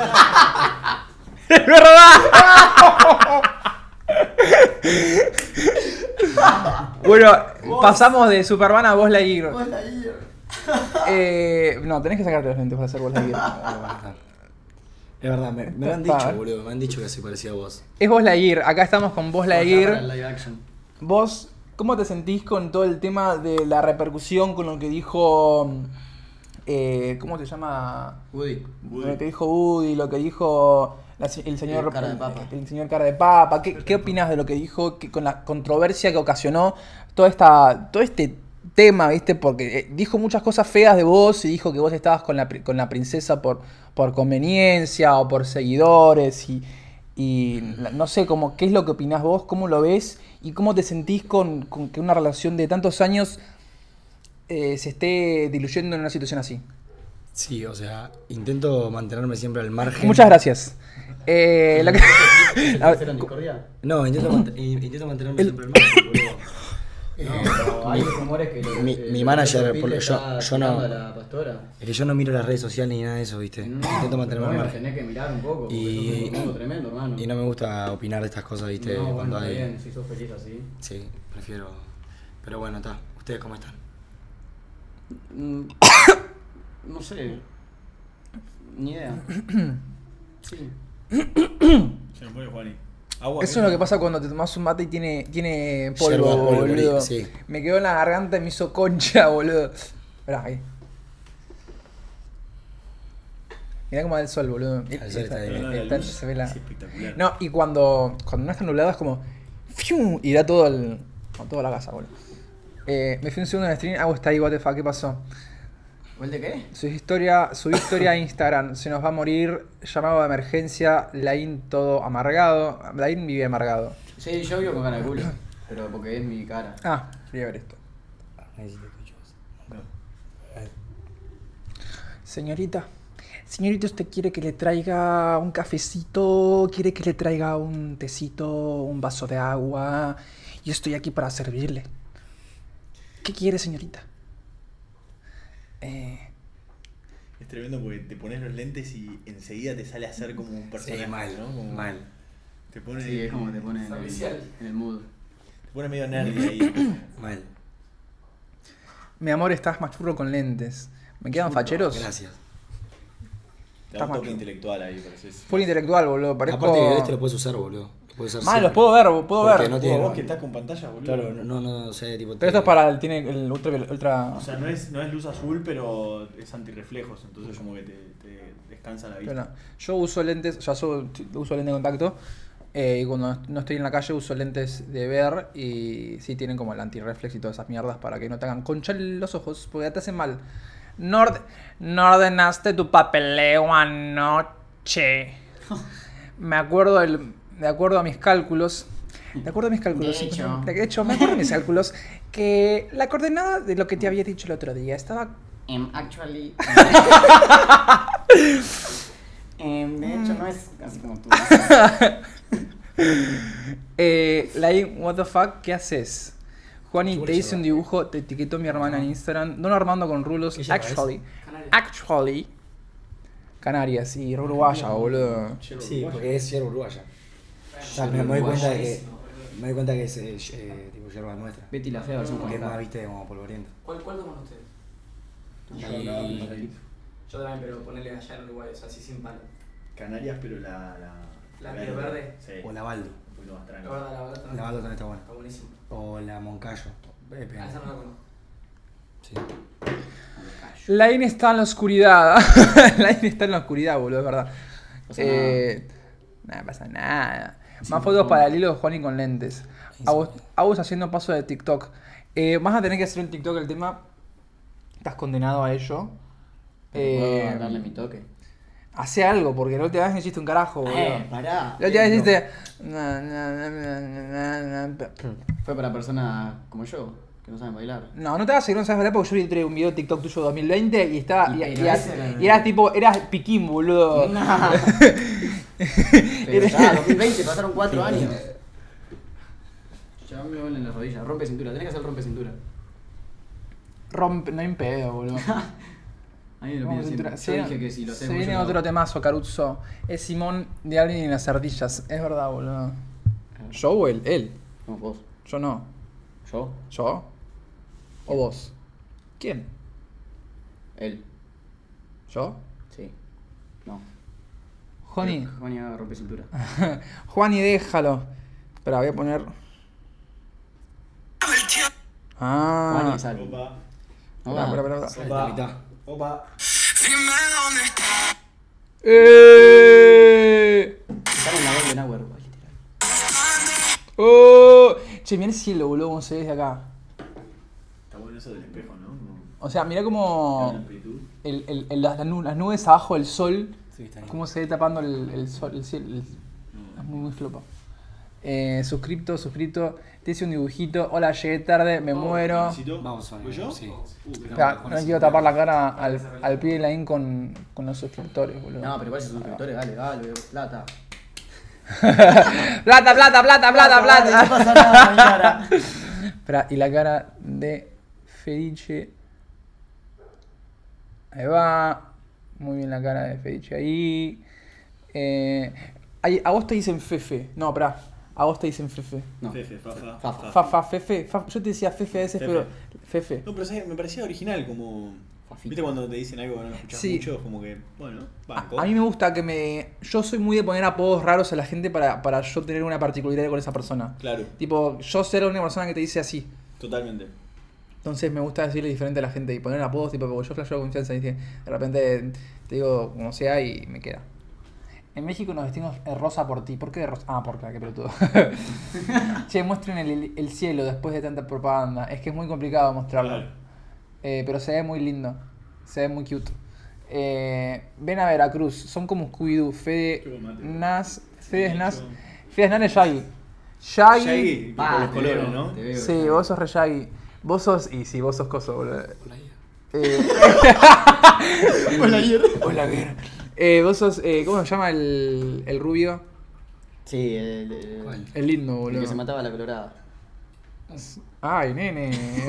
¡Es verdad! Bueno, pasamos de Superman a Buzz Lightyear. Buzz Lightyear. No, tenés que sacarte los lentes para hacer Buzz Lightyear. Es verdad, me lo han dicho, boludo. Me han dicho que se parecía a vos. Es Buzz Lightyear. Acá estamos con Buzz Para el Lightyear. live action. Vos, ¿cómo te sentís con todo el tema de la repercusión con lo que dijo... ¿cómo se llama? Woody. Lo que dijo Woody, lo que dijo el señor Cara de Papa. el señor Cara de Papa. ¿Qué opinas de lo que dijo con la controversia que ocasionó todo este tema, viste? Porque dijo muchas cosas feas de vos y dijo que vos estabas con la princesa por conveniencia o por seguidores y no sé, como, ¿qué es lo que opinás vos? ¿Cómo lo ves? ¿Y cómo te sentís con que una relación de tantos años se esté diluyendo en una situación así? Sí, o sea, intento mantenerme siempre al margen. Muchas gracias. ¿Eran discordia? No, intento mantenerme siempre al margen, boludo. No, pero hay rumores que Mi manager, porque yo no. A la pastora. Es que yo no miro las redes sociales ni nada de eso, ¿viste? Intento mantenerme al Bueno, margen. tenés que mirar un poco, porque Y- sos un mundo tremendo, hermano. Y no me gusta opinar de estas cosas, ¿viste? No, Cuando bueno, está hay. bien, si sos feliz así. Sí, prefiero. Pero bueno, está. ¿Ustedes cómo están? No sé. Ni idea. Sí. Se nos muere Juani. Agua. Eso es lo que pasa cuando te tomas un mate y tiene polvo, Yerba, polvo, boludo. sí. Me quedó en la garganta y me hizo concha, boludo. Esperá, ahí. Mirá cómo da el sol, boludo. El sol está No, bien. no, la Está- luz se ve la... es espectacular. No, y cuando no está nublado es como... ¡fiu! Y da todo toda la casa, boludo. Me fui un segundo en el stream. Está ahí, what the fuck, ¿qué pasó? ¿Cuál de qué? Subí historia a Instagram. Se nos va a morir. Llamado de emergencia. Lain todo amargado. Lain vive amargado. Sí, yo vivo con cara de culo. Pero porque es mi cara. Ah, quería ver esto. Ahí sí te escucho. Señorita, ¿usted quiere que le traiga un cafecito? ¿Quiere que le traiga un tecito? ¿Un vaso de agua? Yo estoy aquí para servirle. ¿Qué quiere, señorita? Es tremendo porque te pones los lentes y enseguida te sale a ser como un personaje. Sí, mal, ¿no? Como mal. Te pone, Sí, es como te pone en el mood. te pone medio nerdy ahí. Mal. Mi amor, estás más churro con lentes. ¿Me quedan facheros? Gracias. Te da un Está toque mal. intelectual ahí, pareces. Full intelectual, boludo. Parezco... Aparte que este lo puedes usar, boludo. Lo puedes usar Mal, siempre. los puedo ver, puedo Porque ver. no Oh, tiene- vos que estás con pantalla, boludo. Claro, no sé, tipo. Pero esto es para tiene el ultra... O sea, no es luz azul, pero es antirreflejos, entonces como que te descansa la vista. Pero no. Yo uso lentes, uso lentes de contacto. Y cuando no estoy en la calle uso lentes de ver. Y sí tienen como el antirreflex y todas esas mierdas para que no te hagan concha los ojos, porque ya te hacen mal. No ordenaste tu papeleo anoche. De acuerdo a mis cálculos. De acuerdo a mis cálculos. De hecho. De hecho, me acuerdo a mis cálculos que la coordenada de lo que te había dicho el otro día estaba... Actually. De hecho, no es así como tú. Like, what the fuck, ¿qué haces? Juani, te hice un dibujo, te etiquetó mi hermana en Instagram. Don Armando con rulos. ¿Qué llama Actually. Canarias, y uruguaya, boludo. Sí, porque es yerba uruguaya. O sea, me doy cuenta de que. Me doy cuenta que es tipo yerba nuestra. Betty la fea versión Porque es más, Juan. viste, como polvoriento. ¿Cuál toman ustedes? Yo también, pero ponele allá en Uruguay, o sea, así sin palo. Canarias, pero la piel verde. Sí. O la Baldo. Un poquito más La tranquila. verdad, la verdad también. La Baldo también está buena. Está buenísimo. O la Moncayo. Ah, esa no la conozco. Sí. Lain está en la oscuridad. Lain está en la oscuridad, boludo, es verdad. Pasa Nada, pasa nada. Más fotos para el hilo de Juani con lentes. Agus haciendo paso de TikTok. Vas a tener que hacer un TikTok el tema. Estás condenado a ello. ¿Puedo darle mi toque? Hace algo, porque la última vez no hiciste un carajo, boludo. Pará. La última vez hiciste. Fue para personas como yo, que no saben bailar. No, no te vas a seguir, no sabes bailar porque yo vi un video de TikTok tuyo 2020 y estaba. Y ese era- Y eras tipo. Eras piquín, boludo. Pero ya, 2020, pasaron 4 años. Ya me duelen las rodillas. Rompe cintura, tenés que hacer rompe cintura. Rompe, no hay un pedo, boludo. A mí me lo piden siempre. Yo dije que si lo se hacemos. viene yo lo otro hago. temazo, Caruso. Es Simón de alguien en las ardillas. Es verdad, boludo. ¿Yo o él? Él. No, vos. Yo no. ¿Yo? ¿Yo? ¿O vos? ¿Quién? Él. ¿Yo? Sí. No. Juani. Juani rompe cintura. Juani, déjalo. Espera, voy a poner. Ah. Juani es algo. Opa. No Espera, va. espera, espera. Sale la mitad. Opa. Están en la Golden Hour, literal. Oh. Che, mira el cielo, boludo, como se ve desde acá. Está bueno eso del espejo, ¿no? O sea, mira La como amplitud. las nubes abajo del sol, Sí, está ahí. cómo se ve tapando el sol, el cielo. Es muy flopa. Suscripto. Te hice un dibujito. Hola, llegué tarde, me muero. ¿Necesito? Vamos a ver. ¿Voy yo? Sí. Espera, no quiero tapar la cara al pie de la in con los suscriptores, boludo. No, pero igual si sus suscriptores, dale, plata. Plata. No pasa nada, mi cara. Espera, y la cara de Fediche. Ahí va. Muy bien la cara de Fediche ahí. A vos te dicen Fefe. No, espera. A vos te dicen Fefe. No. Fefe, Fefe. Yo te decía Fefe a veces, Fefe. pero. Fefe. No, pero ¿sabes? Me parecía original como... Fafito. ¿Viste cuando te dicen algo que no escuchás Sí. mucho? Como que, bueno, banco. A mí me gusta que me. Yo soy muy de poner apodos raros a la gente para yo tener una particularidad con esa persona. Claro, Tipo, yo ser una persona que te dice así. totalmente. Entonces me gusta decirle diferente a la gente y poner apodos, tipo, porque yo flasheo con confianza y de repente te digo como sea y me queda. En México nos vestimos rosa por ti. ¿Por qué de rosa? Ah, porque qué pelotudo. Che, muestren el cielo después de tanta propaganda. Es que es muy complicado mostrarlo. Claro. Pero se ve muy lindo. Se ve muy cute. Ven a Veracruz. Son como Scooby-Doo. Fede Nas. Fede Nas. Fede Nas es Shaggy. Shaggy. Shaggy, por los colores, ¿no? Te veo. Sí, vos sos re Shaggy. Vos sos. Y sí, vos sos coso, boludo. Hola, hierro. Hola, guerra. Vos sos. ¿Cómo se llama el rubio? Sí, ¿Cuál? El lindo, el boludo. que se mataba a la colorada. Ay, nene.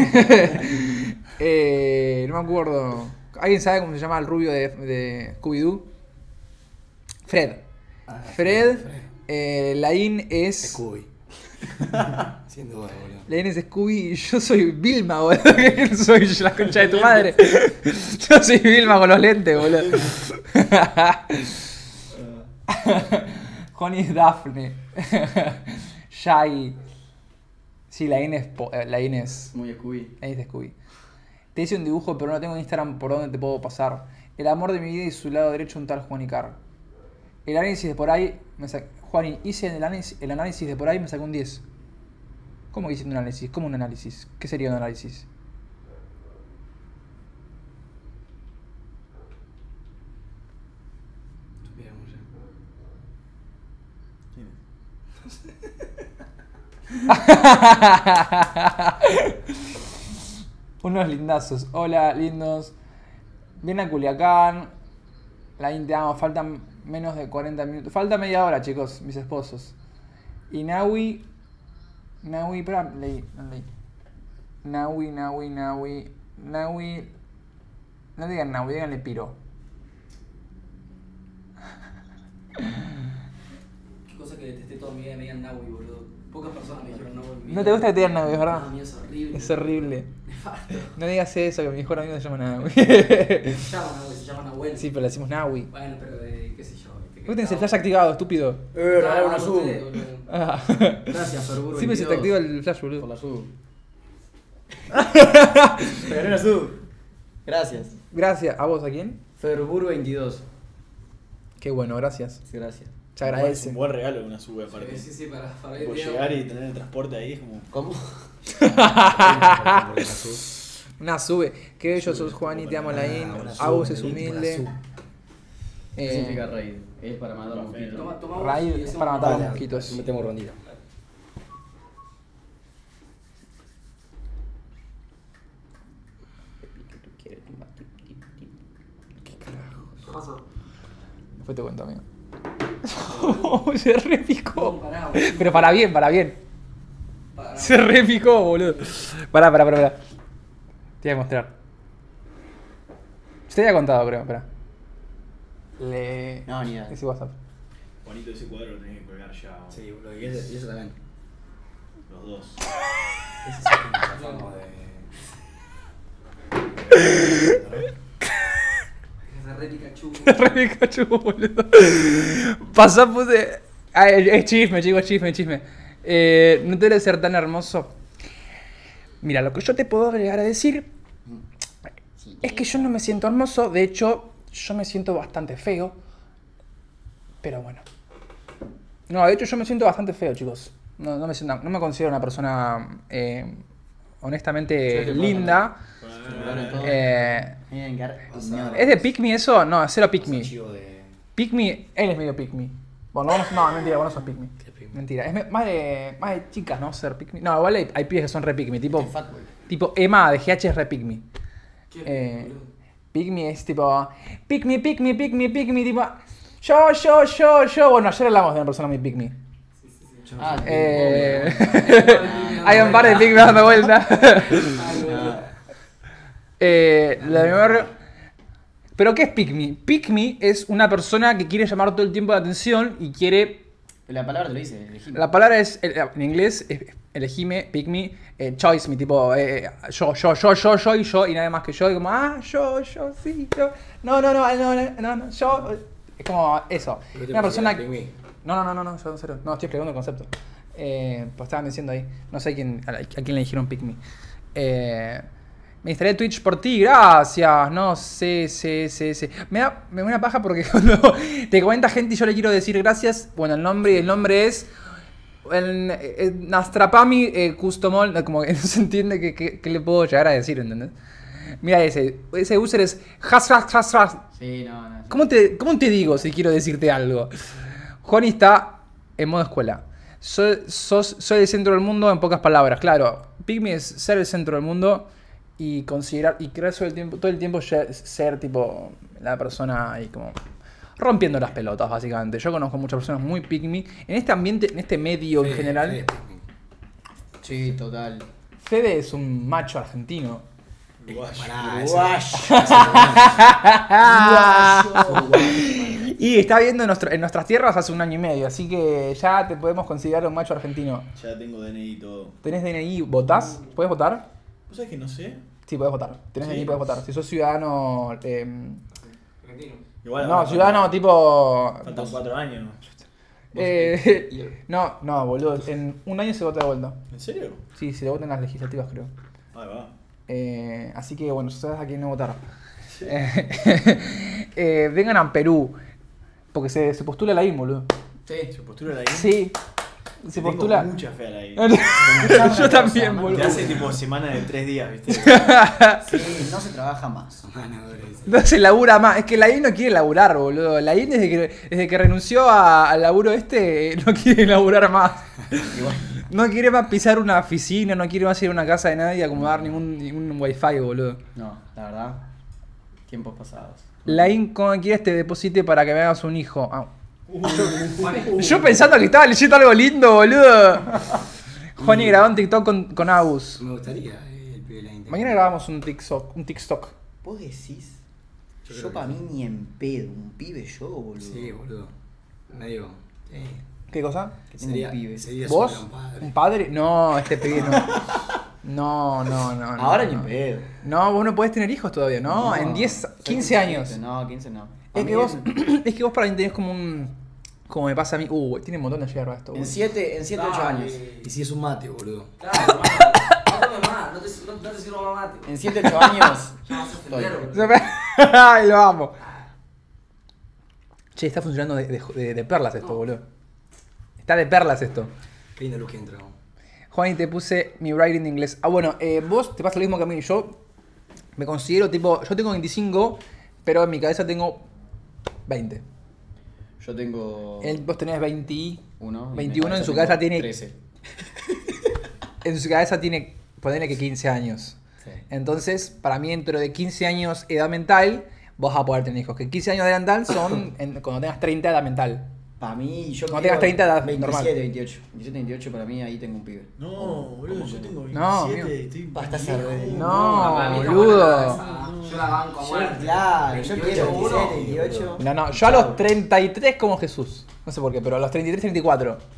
No me acuerdo. ¿Alguien sabe cómo se llama el rubio de Scooby-Doo? Fred. Fred. Laín es. Scooby. Sin duda, boludo. Laín es Scooby y yo soy Vilma, boludo. Soy la concha de tu madre. Yo soy Vilma con los lentes, boludo. Juan es Daphne. Shaggy. Sí, Laín es. Laín es. Muy Scooby. Ahí está Scooby. Te hice un dibujo, pero no tengo Instagram por donde te puedo pasar. El amor de mi vida y su lado derecho un tal Juanicar. El análisis de por ahí me Juani, hice el análisis de por ahí me sacó un 10. ¿Cómo que hice un análisis? ¿Cómo un análisis? ¿Qué sería un análisis? Veamos ya. Unos lindazos. Hola, lindos. Ven a Culiacán. Laín, te amo. Faltan menos de 40 minutos. Falta media hora, chicos, mis esposos. Y Naui. Espera, leí. Naui. No digan Naui, díganle Piro. Qué cosa que detesté toda mi vida, me digan Naui, boludo. Pocas personas me dijeron Naui en mi vida. ¿No te gusta que te digan Naui, verdad? No, a mí es horrible. Es horrible. Nefasto. No digas eso, que mi mejor amigo se llama Naui. Se llama Naui, se llama Nahuel. Sí, pero le decimos Naui. Bueno, pero qué sé yo. ¿Por qué tenés el flash activado, estúpido? Regalar una sub. sub. Ah. Gracias, Ferburo. Siempre se te activa el flash, boludo. Por la sub. Regalé una sub. Gracias. Gracias. ¿A vos? ¿A quién? Ferburo 22. Qué bueno, gracias. Sí, gracias. Se Es agradece. un buen regalo una sube aparte. Sí, para ir Por bien. llegar y tener el transporte ahí es como... ¿Cómo? Una sube. Qué bello sos, Juani, te amo, Laín. Agus es humilde. ¿Qué significa raid? Es para matar Toma, mosquitos. Toma vos Raid y es hacemos para una- matar a los mosquitos. Metemos rondita. ¿Qué pasó? Después te cuento, amigo. Se repicó. No, pará, boludo. Pero para bien, para bien. Pará. Se repicó, boludo. Pará. Te voy a mostrar. Yo te había contado, creo, espera. No, ni idea. Ese WhatsApp. Bonito ese cuadro lo tenés que colgar ya. Sí, boludo, y eso también. Los dos. Ese es el que nos zafamos de. Esa re Pikachu. Re Pikachu, boludo. Pasamos de. Es chisme, chicos, es chisme. No debe ser tan hermoso. Mira, lo que yo te puedo llegar a decir es que yo no me siento hermoso. De hecho, yo me siento bastante feo. Pero bueno. No, de hecho yo me siento bastante feo, chicos. No me considero una persona honestamente linda. ¿Es de Pick Me eso? No, cero Pick Me. Pick Me, él es medio Pick Me. Bueno, no, mentira, vos no sos Pick Me. Mentira, es más de chicas, ¿no? Ser Pick Me. No, igual hay pibes que son re Pick Me. Tipo Emma de GH es re Pick Me. Pick Me es tipo Pick Me, tipo yo. Bueno, ayer hablamos de una persona muy Pick Me. Hay un par de Pick Me dando vuelta. Pero ¿qué es Pick Me? Pick Me es una persona que quiere llamar todo el tiempo la atención y quiere... La palabra te lo dice, elegime. La palabra es, en inglés, elegime, pick me, choice me, tipo, yo y yo y nada más que yo. Y como, yo, sí, yo. No, yo. Es como eso. Una persona que... No, yo en serio. No, estoy explicando el concepto. Pues estaban diciendo ahí. No sé a quién le dijeron pick me. Me instalé Twitch por ti, gracias. No, sí. Me da una paja porque cuando te comenta gente y yo le quiero decir gracias, bueno, el nombre es Nastrapami Customol, como que no se entiende qué le puedo llegar a decir, ¿entendés? Mira ese user es has. Sí, no. ¿Cómo te digo si quiero decirte algo? Juani está en modo escuela. Soy el centro del mundo en pocas palabras, claro. Pygmy es ser el centro del mundo y considerar y creer todo el tiempo ser tipo la persona ahí como rompiendo las pelotas básicamente. Yo conozco muchas personas muy pygmy en este ambiente, en este medio en general. Sí, total. Fede es un macho argentino. Y está viendo en nuestras tierras hace 1 año y medio, así que ya te podemos considerar un macho argentino. Ya tengo DNI y todo. ¿Tenés DNI? ¿Votás? ¿Puedes votar? ¿Vos sabés que no sé? Sí, podés votar. Tenés ¿Sí? DNI, podés votar. Si sos ciudadano... Argentino. Igual no, ahora ciudadano tipo... Faltan 4 años. No, boludo. En 1 año se vota de vuelta. ¿En serio? Sí, se votan las legislativas, creo. Ahí va. Así que bueno, ya sabes a quién no votar. Sí. Vengan a Perú. Porque se postula la IN, boludo. Sí. ¿Se postula la IN? Sí. Se Tengo postula. mucha fe a la IN. Yo también, boludo. Te hace tipo semana de 3 días, ¿viste? Sí, no se trabaja más. No se labura más. Es que la IN no quiere laburar, boludo. La IN desde que renunció al laburo no quiere laburar más. No quiere más pisar una oficina, no quiere más ir a una casa de nadie y acomodar ningún wifi, boludo. No, la verdad. Tiempos pasados. La IN como quieres te deposite para que me hagas un hijo. Yo pensando que estaba leyendo algo lindo, boludo. Juani grabó un TikTok con Agus. Me gustaría el pibe de la Inter. Mañana grabamos un TikTok. ¿Vos decís? Yo Yo creo para que mí ni en pedo, un pibe yo, boludo. Sí, boludo. Medio. Sí. ¿Qué cosa? Que tengo un pibe. Sería ¿Vos? un padre. ¿Un padre? No, este pibe no. No. Ahora ni en pedo. No, vos no podés tener hijos todavía, ¿no? En 10, 15 años. No, 15 no. Es que vos para mí tenés como un... Como me pasa a mí. Tiene un montón de hierro esto. En 7, 8 años. Y si es un mate, boludo. Claro, no tomes más, no te sirvo más mate. En 7, 8 años. Ya vas a estoy. ofender, boludo. Ay, lo amo. Che, está funcionando de perlas esto, boludo. Está de perlas esto. Qué linda luz que entra. Juan, te puse mi writing de inglés. Bueno, vos te pasa lo mismo que a mí. Yo me considero tipo... Yo tengo 25, pero en mi cabeza tengo 20. Yo tengo. Vos tenés 21. 21 En su cabeza tiene... 13. En su cabeza tiene... Ponele que 15 años. Sí. Entonces, para mí, dentro de 15 años edad mental, vos vas a poder tener hijos. Que 15 años de edad mental son cuando tengas 30 edad mental. Para mí, yo Cuando tengas 30 edad 27, normal. 28. 27, 28, para mí ahí tengo un pibe. No, boludo, yo tengo 27. No, Estoy Basta viejo. ser- No, Para mí está boludo. buena esa. Yo la banco a muerte. Claro, yo 28 quiero uno. 27, 28. No, yo a los 33 como Jesús. No sé por qué, pero a los 33, 34.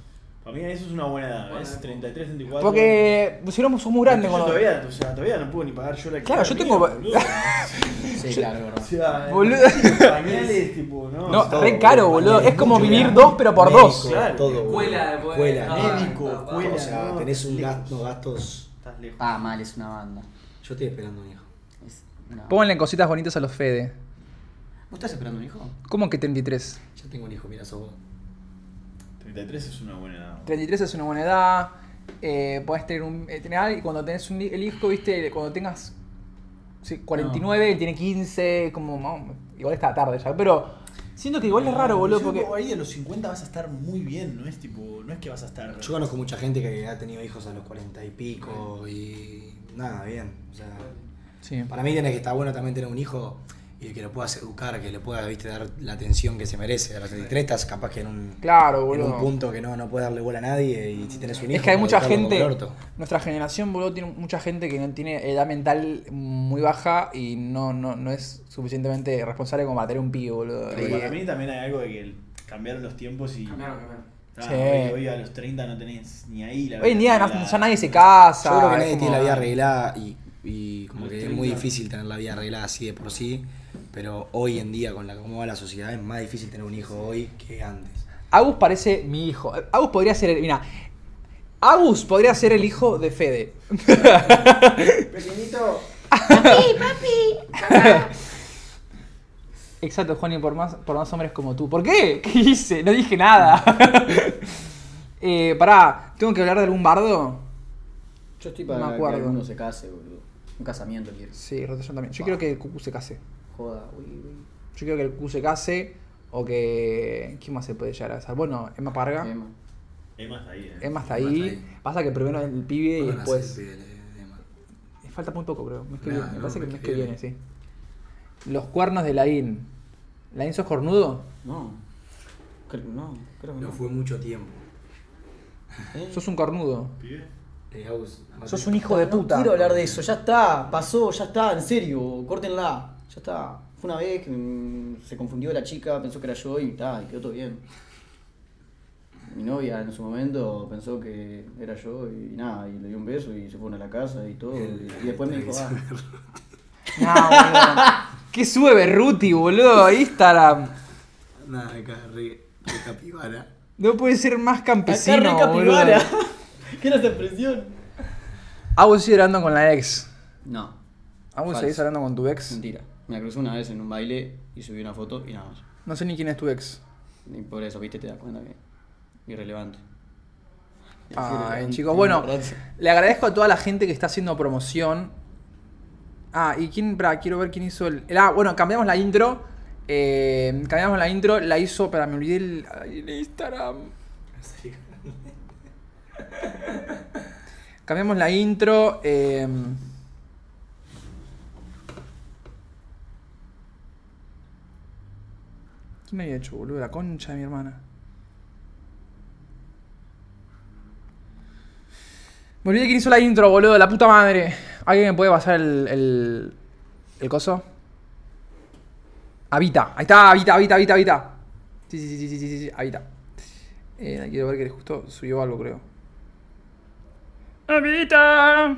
Para mí eso es una buena edad, es 33, 34. Porque si no sos muy grande Yo cuando. todavía no puedo ni pagar yo la Claro, yo tengo- boludo. Sí, claro, es verdad. O sea, Boludo. pañales, tipo, no. No, todo, re caro, boludo. boludo. Es como Mucho, vivir boludo. 2 pero por Médico, 2. Claro. Todo, boludo. Escuela después. Escuela, médico, no, escuela. O sea, no, tenés un lejos. gasto, gastos. Estás lejos. Ah, mal, es una banda. Yo estoy esperando un hijo. No. Pónganle cositas bonitas a los Fede. ¿Vos estás esperando un hijo? ¿Cómo que 33? Ya tengo un hijo, mira, sos vos. 33 es una buena edad. 33 es una buena edad. Podés tener algo y cuando tenés el hijo, viste, cuando tengas 49, él tiene 15, como igual está tarde ya, pero siento que igual es raro, boludo, Yo porque creo que ahí a los 50 vas a estar muy bien, no es tipo, no es que vas a estar. Yo conozco mucha gente que ha tenido hijos a los 40 y pico y nada, bien. O sea, sí. para mí tiene que estar bueno también tener un hijo y que lo puedas educar, que le puedas, viste, dar la atención que se merece. A los 33 estás capaz que en un, Claro, en boludo. un punto que no puede darle bola a nadie y si tenés un hijo... Es que hay podés mucha educarlo como gente, el orto. nuestra generación, boludo, tiene mucha gente que no tiene edad mental muy baja y no es suficientemente responsable como para tener un pibe, boludo. Pero Y- para mí también hay algo de que cambiaron los tiempos y. Cambiaron. Ah, Sí. hoy a los 30 no tenés ni ahí la Hoy en día la- ya nadie se casa. Yo creo que es nadie como- tiene la vida arreglada y como Los que es 30. muy difícil tener la vida arreglada así de por sí, pero hoy en día con cómo va la sociedad es más difícil tener un hijo hoy que antes. Agus parece mi hijo. Agus podría ser mira, Agus podría ser el hijo de Fede. Pequeñito. Exacto, Juani, por más hombres como tú. ¿Por qué? ¿Qué hice? No dije nada. Pará, ¿tengo que hablar de algún bardo? Yo estoy No para me que acuerdo. alguno se case, boludo. Un casamiento quiero. Sí, rotación también. Yo quiero que el Cucu se case. Joda, uy. Yo quiero que el Cucu se case o que... ¿Quién más se puede llegar a casar? Bueno, Emma Parga. Emma. Emma está ahí, Emma está Emma ahí. está ahí. Pasa que primero el pibe y ¿Cuándo nace después... el pibe de Emma? Falta muy poco, creo. Mes que Nada, viene. Me no, parece que el mes mes que que viene. viene, sí. Los cuernos de Laín. ¿Laín sos cornudo? No. Creo que no. No fue mucho tiempo. Sos un cornudo. ¿Pibe? Sos un hijo de No puta. quiero hablar de eso, ya está, pasó, ya está, en serio, córtenla, ya está. Fue una vez que se confundió la chica, pensó que era yo y y quedó todo bien. Mi novia en su momento pensó que era yo y nada, y le dio un beso y se fueron a la casa y todo. Y después me dijo, No, boludo. ¿Qué sube Berruti, boludo? Instagram. Nada, acá, re capibara. No puede ser más acá campesino, re boludo. capibara. ¿Qué era esa expresión? Vos sigue hablando con la ex. No, Vos Falso. seguís hablando con tu ex. mentira. Me la crucé una vez en un baile y subí una foto y nada más. No sé ni quién es tu ex. Y por eso, viste, te das cuenta que irrelevante. Ay, Irrelevante, chicos, bueno, ¿verdad? le agradezco a toda la gente que está haciendo promoción. ¿Y quién? Quiero ver quién hizo el. Bueno, cambiamos la intro. La hizo. Me olvidé el Instagram. Cambiamos la intro. ¿Quién me había hecho, boludo? La concha de mi hermana. Me olvidé quién hizo la intro, boludo. La puta madre. ¿Alguien me puede pasar el coso? Habita. Ahí está, Habita. Sí, Habita. Quiero ver que justo subió algo, creo. Habita.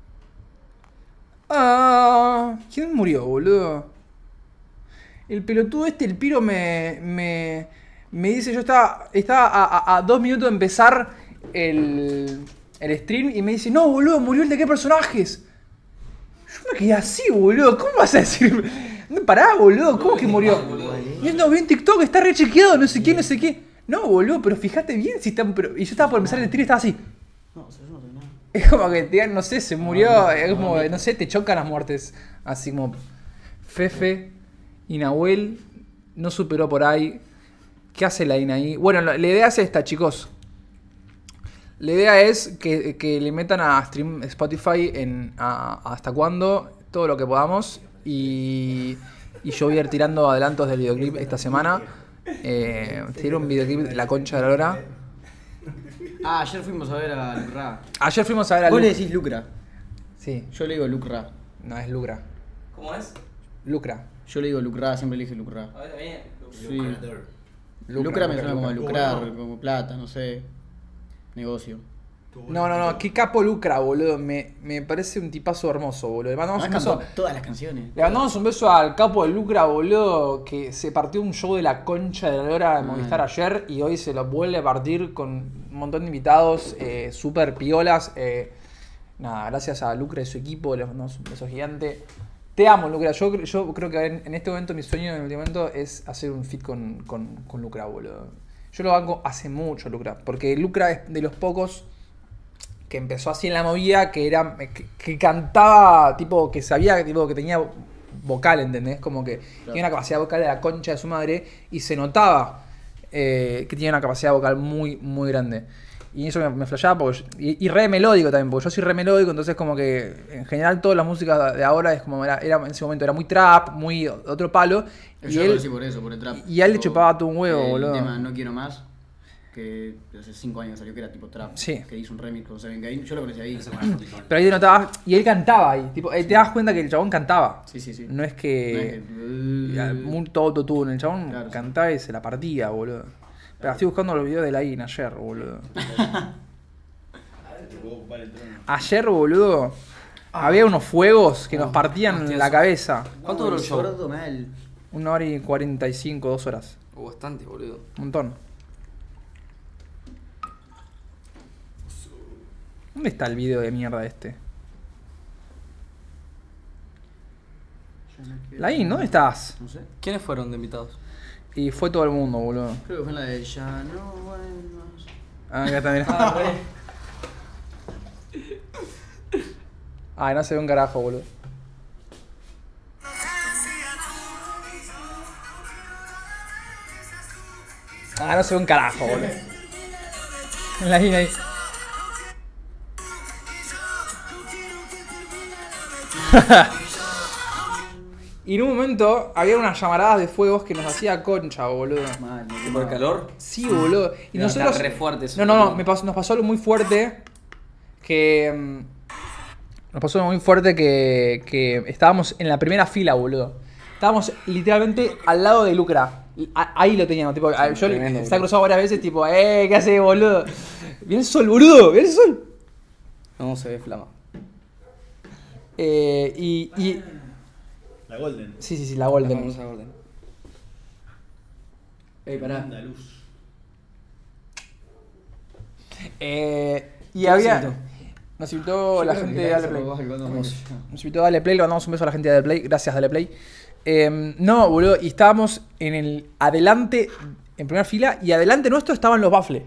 ¿Quién murió, boludo? El pelotudo el Piro me dice, yo estaba a 2 minutos de empezar el stream y me dice, no, boludo, murió el de qué personajes. Yo me quedé así, boludo, ¿cómo vas a decir? No, pará, boludo, ¿cómo que murió? Y no, vi en TikTok, está re chequeado, no sé qué. No, boludo, pero fíjate bien si están... Y yo estaba por empezar el stream y estaba así. No, o sea, yo no tengo nada. Es como que, no sé, se murió, es como, no sé, te chocan las muertes. Así como Fefe y Nahuel no superó por ahí. ¿Qué hace la Ina ahí? Bueno, la idea es esta, chicos. La idea es que le metan a stream Spotify hasta cuándo, todo lo que podamos. Y yo voy a ir tirando adelantos del videoclip esta semana. Tiro un videoclip de la concha de la lora. Ah, ayer fuimos a ver a Lucra. Ayer fuimos a ver a Vos le Lucra. decís Lucra. Sí, Yo le digo Lucra. no, es Lucra. ¿Cómo es? Lucra. Yo le digo Lucra, siempre le dije Lucra. A ver, también. Sí. Lucra me suena como a lucrar, como plata, no sé. Negocio. No, qué capo Lucra, boludo. Me parece un tipazo hermoso, boludo. Le mandamos un beso. Todas las canciones. Le mandamos un beso al capo de Lucra, boludo, que se partió un show de la concha de la lora de Movistar ayer y hoy se lo vuelve a partir con un montón de invitados súper piolas. Nada, gracias a Lucra y su equipo, le mandamos un beso gigante. Te amo, Lucra. Yo creo que en este momento mi sueño en el momento es hacer un feat con Lucra, boludo. Yo lo banco hace mucho, Lucra, porque Lucra es de los pocos que empezó así en la movida, que cantaba, tipo, que sabía, tipo, que tenía vocal, ¿entendés? Como que tenía una capacidad vocal de la concha de su madre y se notaba que tenía una capacidad vocal muy, muy grande. Y eso me flashaba, porque y re melódico también, porque yo soy re melódico, entonces como que en general todas las músicas de ahora es como era en ese momento era muy trap, muy otro palo. Yo lo conocí por eso, por el trap. Y a él le chupaba todo un huevo, boludo. El tema No Quiero Más, que hace 5 años salió, que era tipo trap. Sí. Que hizo un remix con Seven Game. Yo lo conocí ahí. Pero ahí te notabas, y él cantaba ahí, tipo, te das cuenta que el chabón cantaba. Sí. No es que muy todo autotune, el chabón Claro, cantaba y se la partía, boludo. Pero estoy buscando los videos de la IN ayer, boludo. Te puedo ocupar el trono. Ayer, boludo, había unos fuegos que nos partían la cabeza. ¿Cuánto duró el show? Gordo mal. 1 hora y 45, 2 horas. Bastante, boludo. Un montón. ¿Dónde está el video de mierda este? La IN, ¿dónde estás? No sé. ¿Quiénes fueron de invitados? Y fue todo el mundo, boludo. Creo que fue en la de Ya no vuelvas. Ah, acá también. Ay, no se ve un carajo, boludo. Ah, no se ve un carajo, boludo. La IN ahí. Y en un momento había unas llamaradas de fuegos que nos hacía concha, boludo. Mal, me ¿Por el quemaba. calor? Sí, boludo. Y No, nosotros. está re fuerte eso, No, boludo. nos pasó algo muy fuerte. Nos pasó algo muy fuerte que estábamos en la primera fila, boludo. Estábamos literalmente al lado de Lucra. Ahí lo teníamos, tipo, yo tremendo, se ha boludo. cruzado varias veces, tipo, ¿qué haces, boludo? Viene el sol, boludo, viene el sol. No, se ve flama. Y La Golden. sí, la Golden. Vamos a orden. Ey, pará. Andaluz. Y había. invitó? Nos invitó la gente de Dale Play. Vamos. Nos invitó a Dale Play, le mandamos un beso a la gente de Dale Play. Gracias, Dale Play. No, boludo, y estábamos en el adelante, en primera fila, y adelante nuestro estaban los baffles.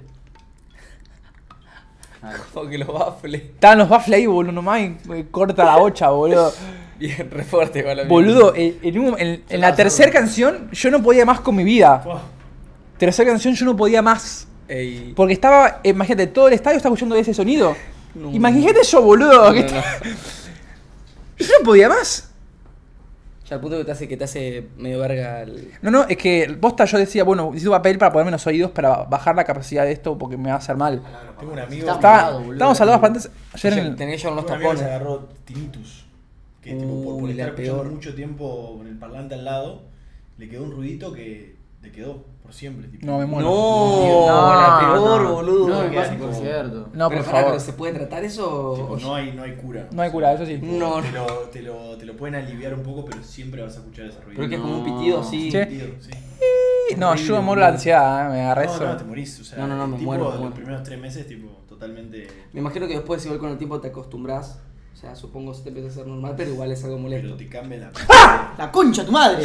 Como que los baffles. Estaban los baffles ahí, boludo, nomás y corta la bocha, boludo. Bien, re fuerte con la Boludo, en la tercera canción yo no podía más con mi vida. Tercera canción yo no podía más. Ey. Porque estaba, imagínate, todo el estadio estaba escuchando ese sonido. No. Imagínate yo, boludo. No, que no, no. Yo no podía más. Ya al punto que te hace medio verga el... No, es que posta yo decía, bueno, necesito papel para ponerme los oídos para bajar la capacidad de esto porque me va a hacer mal. Tengo un amigo. Está que- mal. boludo. Estábamos al lado de las pantallas ayer en el... Tenés ya unos tengo un amigo que se tapones. agarró tinnitus. Que tipo, por Uy, la estar escuchando peor. mucho tiempo con el parlante al lado, le quedó un ruidito que le quedó por siempre. Tipo. No, me muero. No, la peor, boludo. No, me Queda pasa, tipo- por cierto. No, pero por pará, favor. ¿pero se puede tratar eso? Tipo, no hay cura. No hay cura, eso sí. Tipo, No. te lo pueden aliviar un poco, pero siempre vas a escuchar ese ruido. Pero que es como un No. pitido así. Sí. Sí. No, yo me muero de la ansiedad, me agarré No, eso. no, te morís. O sea, No, me el tipo, muero, me los muero. primeros 3 meses, tipo, totalmente. Me imagino que después igual con el tiempo te acostumbras. O sea, supongo que se te empieza a hacer normal, pero igual es algo molesto. Pero te cambia la. ¡La concha, tu madre!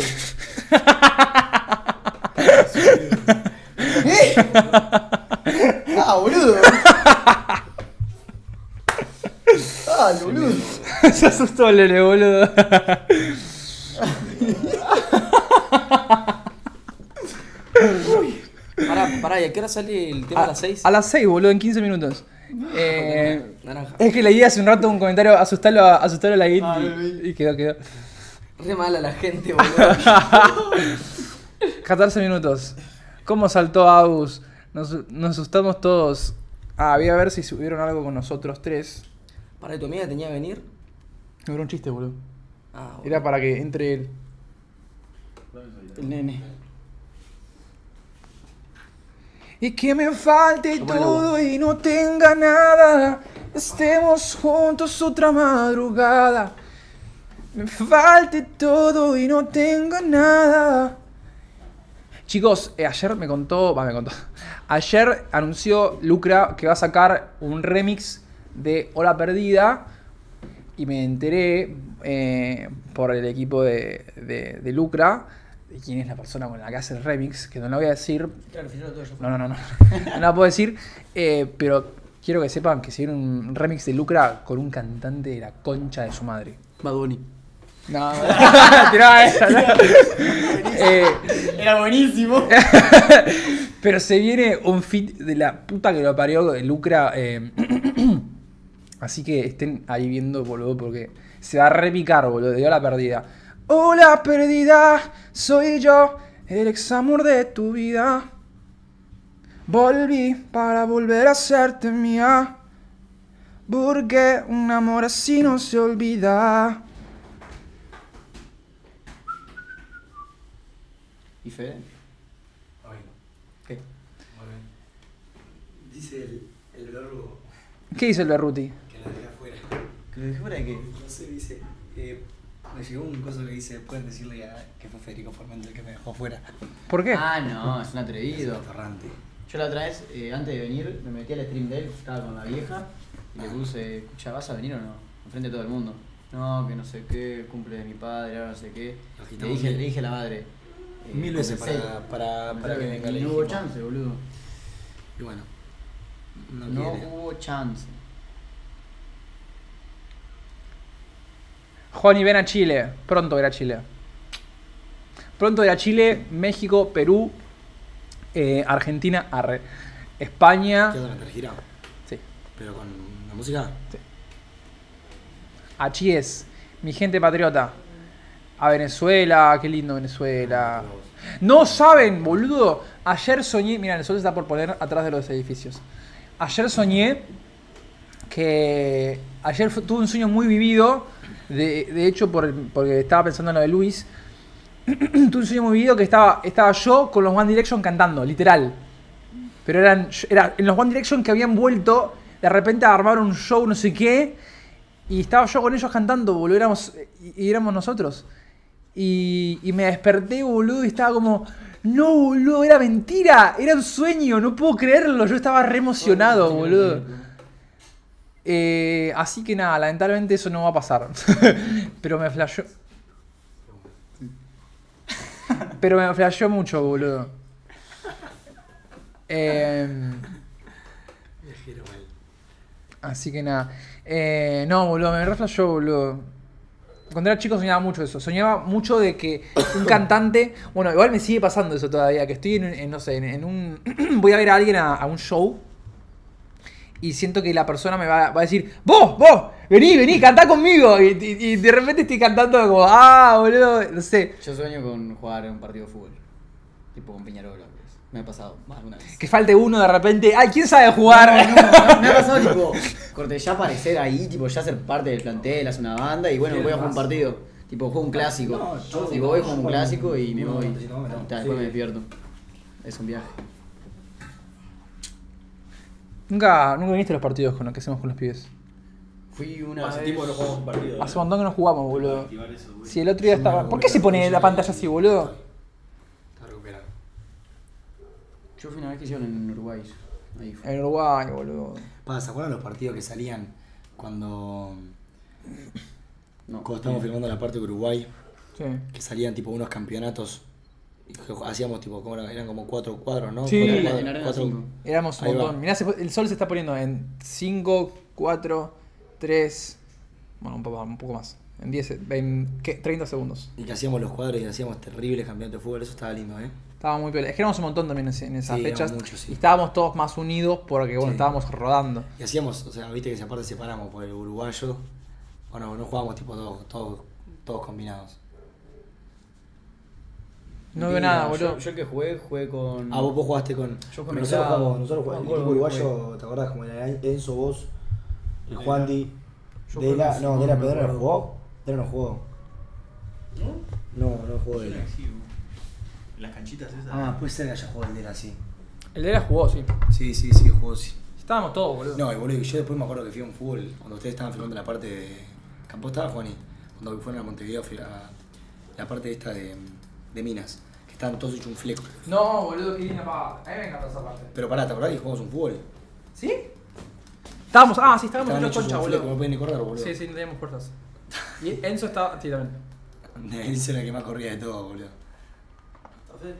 ¿Qué? ¡Ah, boludo! ¡Ah, boludo! Se asustó el Lele, boludo. Pará, ¿y a qué hora sale el tema a las 6? A las 6, boludo, en 15 minutos. Naranja. Es que leí hace un rato un comentario, asustarlo a la Git y quedó. Re mala la gente, boludo. 14 minutos. ¿Cómo saltó Agus? Nos asustamos todos. Voy a ver si subieron algo con nosotros tres. ¿Para tu amiga tenía que venir? No era un chiste, boludo. Ah, boludo. Era para que entre él. El nene. Y que me falte Como el todo y no tenga nada. Estemos juntos otra madrugada. Me falte todo y no tenga nada. Chicos, ayer me contó. Ayer anunció Lucra que va a sacar un remix de Ola Perdida. Y me enteré por el equipo de Lucra de quién es la persona con la que hace el remix, que no lo voy a decir. Claro, fíjate todo yo. No. No la puedo decir. Pero quiero que sepan que se viene un remix de Lucra con un cantante de la concha de su madre. Bad Bunny. No, tiraba esa, ¿no? Era buenísimo. Pero se viene un feat de la puta que lo parió de Lucra. Así que estén ahí viendo, boludo, porque se va a repicar, boludo, de Ola Perdida. Hola perdida, soy yo, el ex amor de tu vida. Volví para volver a hacerte mía, porque un amor así no se olvida. ¿Y Fede? ¿Qué? Dice el verbo ¿Qué dice el Berruti? que la dejé afuera. ¿Que lo dejé fuera de qué? No sé, dice. Me llegó un coso que dice: pueden decirle que fue Federico Formente el que me dejó afuera. ¿Por qué? Ah, no, es un Es atrevido. un atorrante. Yo la otra vez, antes de venir, me metí al stream de él, estaba con la vieja, y le puse, escucha, ¿vas a venir o no? Enfrente de todo el mundo. No, que no sé qué, cumple de mi padre, ahora no sé qué. Lo Le agitamos dije, mil. le dije a la madre. 1000 veces comencé. para que venga. le No hubo dijimos. chance, boludo. Y bueno, no No quiere. hubo chance. Juani, ven a Chile. Pronto irá a Chile. Pronto irá a Chile, México, Perú, Argentina, España. ¿Qué durante la gira? Sí. ¿Pero con la música? A Chies, mi gente patriota. A Venezuela, qué lindo Venezuela. No saben, boludo. Ayer soñé. Mira, el sol se está por poner atrás de los edificios. Ayer soñé que. Ayer tuve un sueño muy vivido. De hecho, porque estaba pensando en lo de Luis. Tuve un sueño muy vivido que estaba yo con los One Direction cantando, literal. Pero era en los One Direction que habían vuelto. De repente a armar un show, no sé qué. Y estaba yo con ellos cantando, boludo. Éramos nosotros. Y me desperté, boludo, y estaba como... No, boludo, era mentira. Era un sueño, no puedo creerlo. Yo estaba re emocionado, boludo. Así que nada, lamentablemente eso no va a pasar. Pero me flasheó. Pero me flasheó mucho, boludo. Viajero mal. Así que nada. No, boludo, me reflashó, boludo. Cuando era chico soñaba mucho eso. Soñaba mucho de que un cantante... Bueno, igual me sigue pasando eso todavía. Que estoy no sé, en un... Voy a ver a alguien a un show. Y siento que la persona me va a decir... ¡Vos! Vení, cantá conmigo. Y de repente estoy cantando como... ¡Ah, boludo! No sé. Yo sueño con jugar un partido de fútbol. Tipo con Peñarol, pues. Me ha pasado más de una vez. Que falte uno de repente... ¡Ay, quién sabe jugar! No, me ha pasado tipo, corte, ya aparecer ahí, tipo, ya ser parte del plantel, hacer una banda y bueno, voy a jugar un partido. Tipo, juego un clásico. No, yo Tipo, voy a jugar un clásico y me voy. Si no, me tomo. Ta, después me despierto. Es un viaje. Nunca viniste a los partidos con los que hacemos con los pibes. Fui una Hace vez. tiempo que no jugamos un partido. Hace un montón que no jugamos, boludo. Activar eso, güey. Si el otro día estaba... ¿Por qué se pone la pantalla así, boludo? Está recuperado. Yo fui una vez que hicieron en Uruguay. Ahí fue. En Uruguay, boludo. ¿Se acuerdan los partidos que salían cuando No. estábamos filmando la parte de Uruguay? Sí. Que salían tipo unos campeonatos y que hacíamos tipo, ¿cómo era? Eran como 4 cuadros, ¿no? Sí. 4 En cuadros, Arena 4. 5. Éramos un Ahí va. montón. Mirá, el sol se está poniendo en 5, 4, 3... Bueno, un poco más. En 10, en 30 segundos. Y que hacíamos los cuadros y hacíamos terribles campeonatos de fútbol, eso estaba lindo, ¿eh? Estaba muy piola. Es que éramos un montón también en esas Sí, fechas. éramos muchos, sí. Y estábamos todos más unidos porque, bueno, Sí. estábamos rodando. Y hacíamos, o sea, viste que aparte separamos por el uruguayo. Bueno, no jugábamos tipo todos combinados. No veo nada, boludo. Yo el que jugué con. Ah, vos jugaste con. Yo con nosotros Melado. jugamos, nosotros jugamos, el No, equipo con- uruguayo, ¿te acordás? Como era Enzo, vos, el Juandi. Yo Dela, con- no, Dela no me Pedro no acuerdo. jugó. Dela no jugó. No jugó Dela. En las canchitas esas. Ah, puede ser que haya jugado el Dela, sí. El de la jugó, sí. Sí, jugó, sí. Estábamos todos, boludo. No, y boludo, yo después me acuerdo que fui a un fútbol, cuando ustedes estaban filmando la parte de... ¿Campo estaba, Juani? Cuando fueron a Montevideo, fui a la parte esta de Minas, que estaban todos hechos un fleco. No, boludo, qué linda pava. A mí me encanta esa parte. Pero pará, ¿te acordás que jugamos un fútbol? ¿Sí? Estábamos en Estaban una hechos concha, un fleco, no boludo. podían ni correr, boludo. Sí, no teníamos fuerzas. Y Enzo estaba. Sí, también. Él es la que más corría de todo, boludo. ¿Está fe?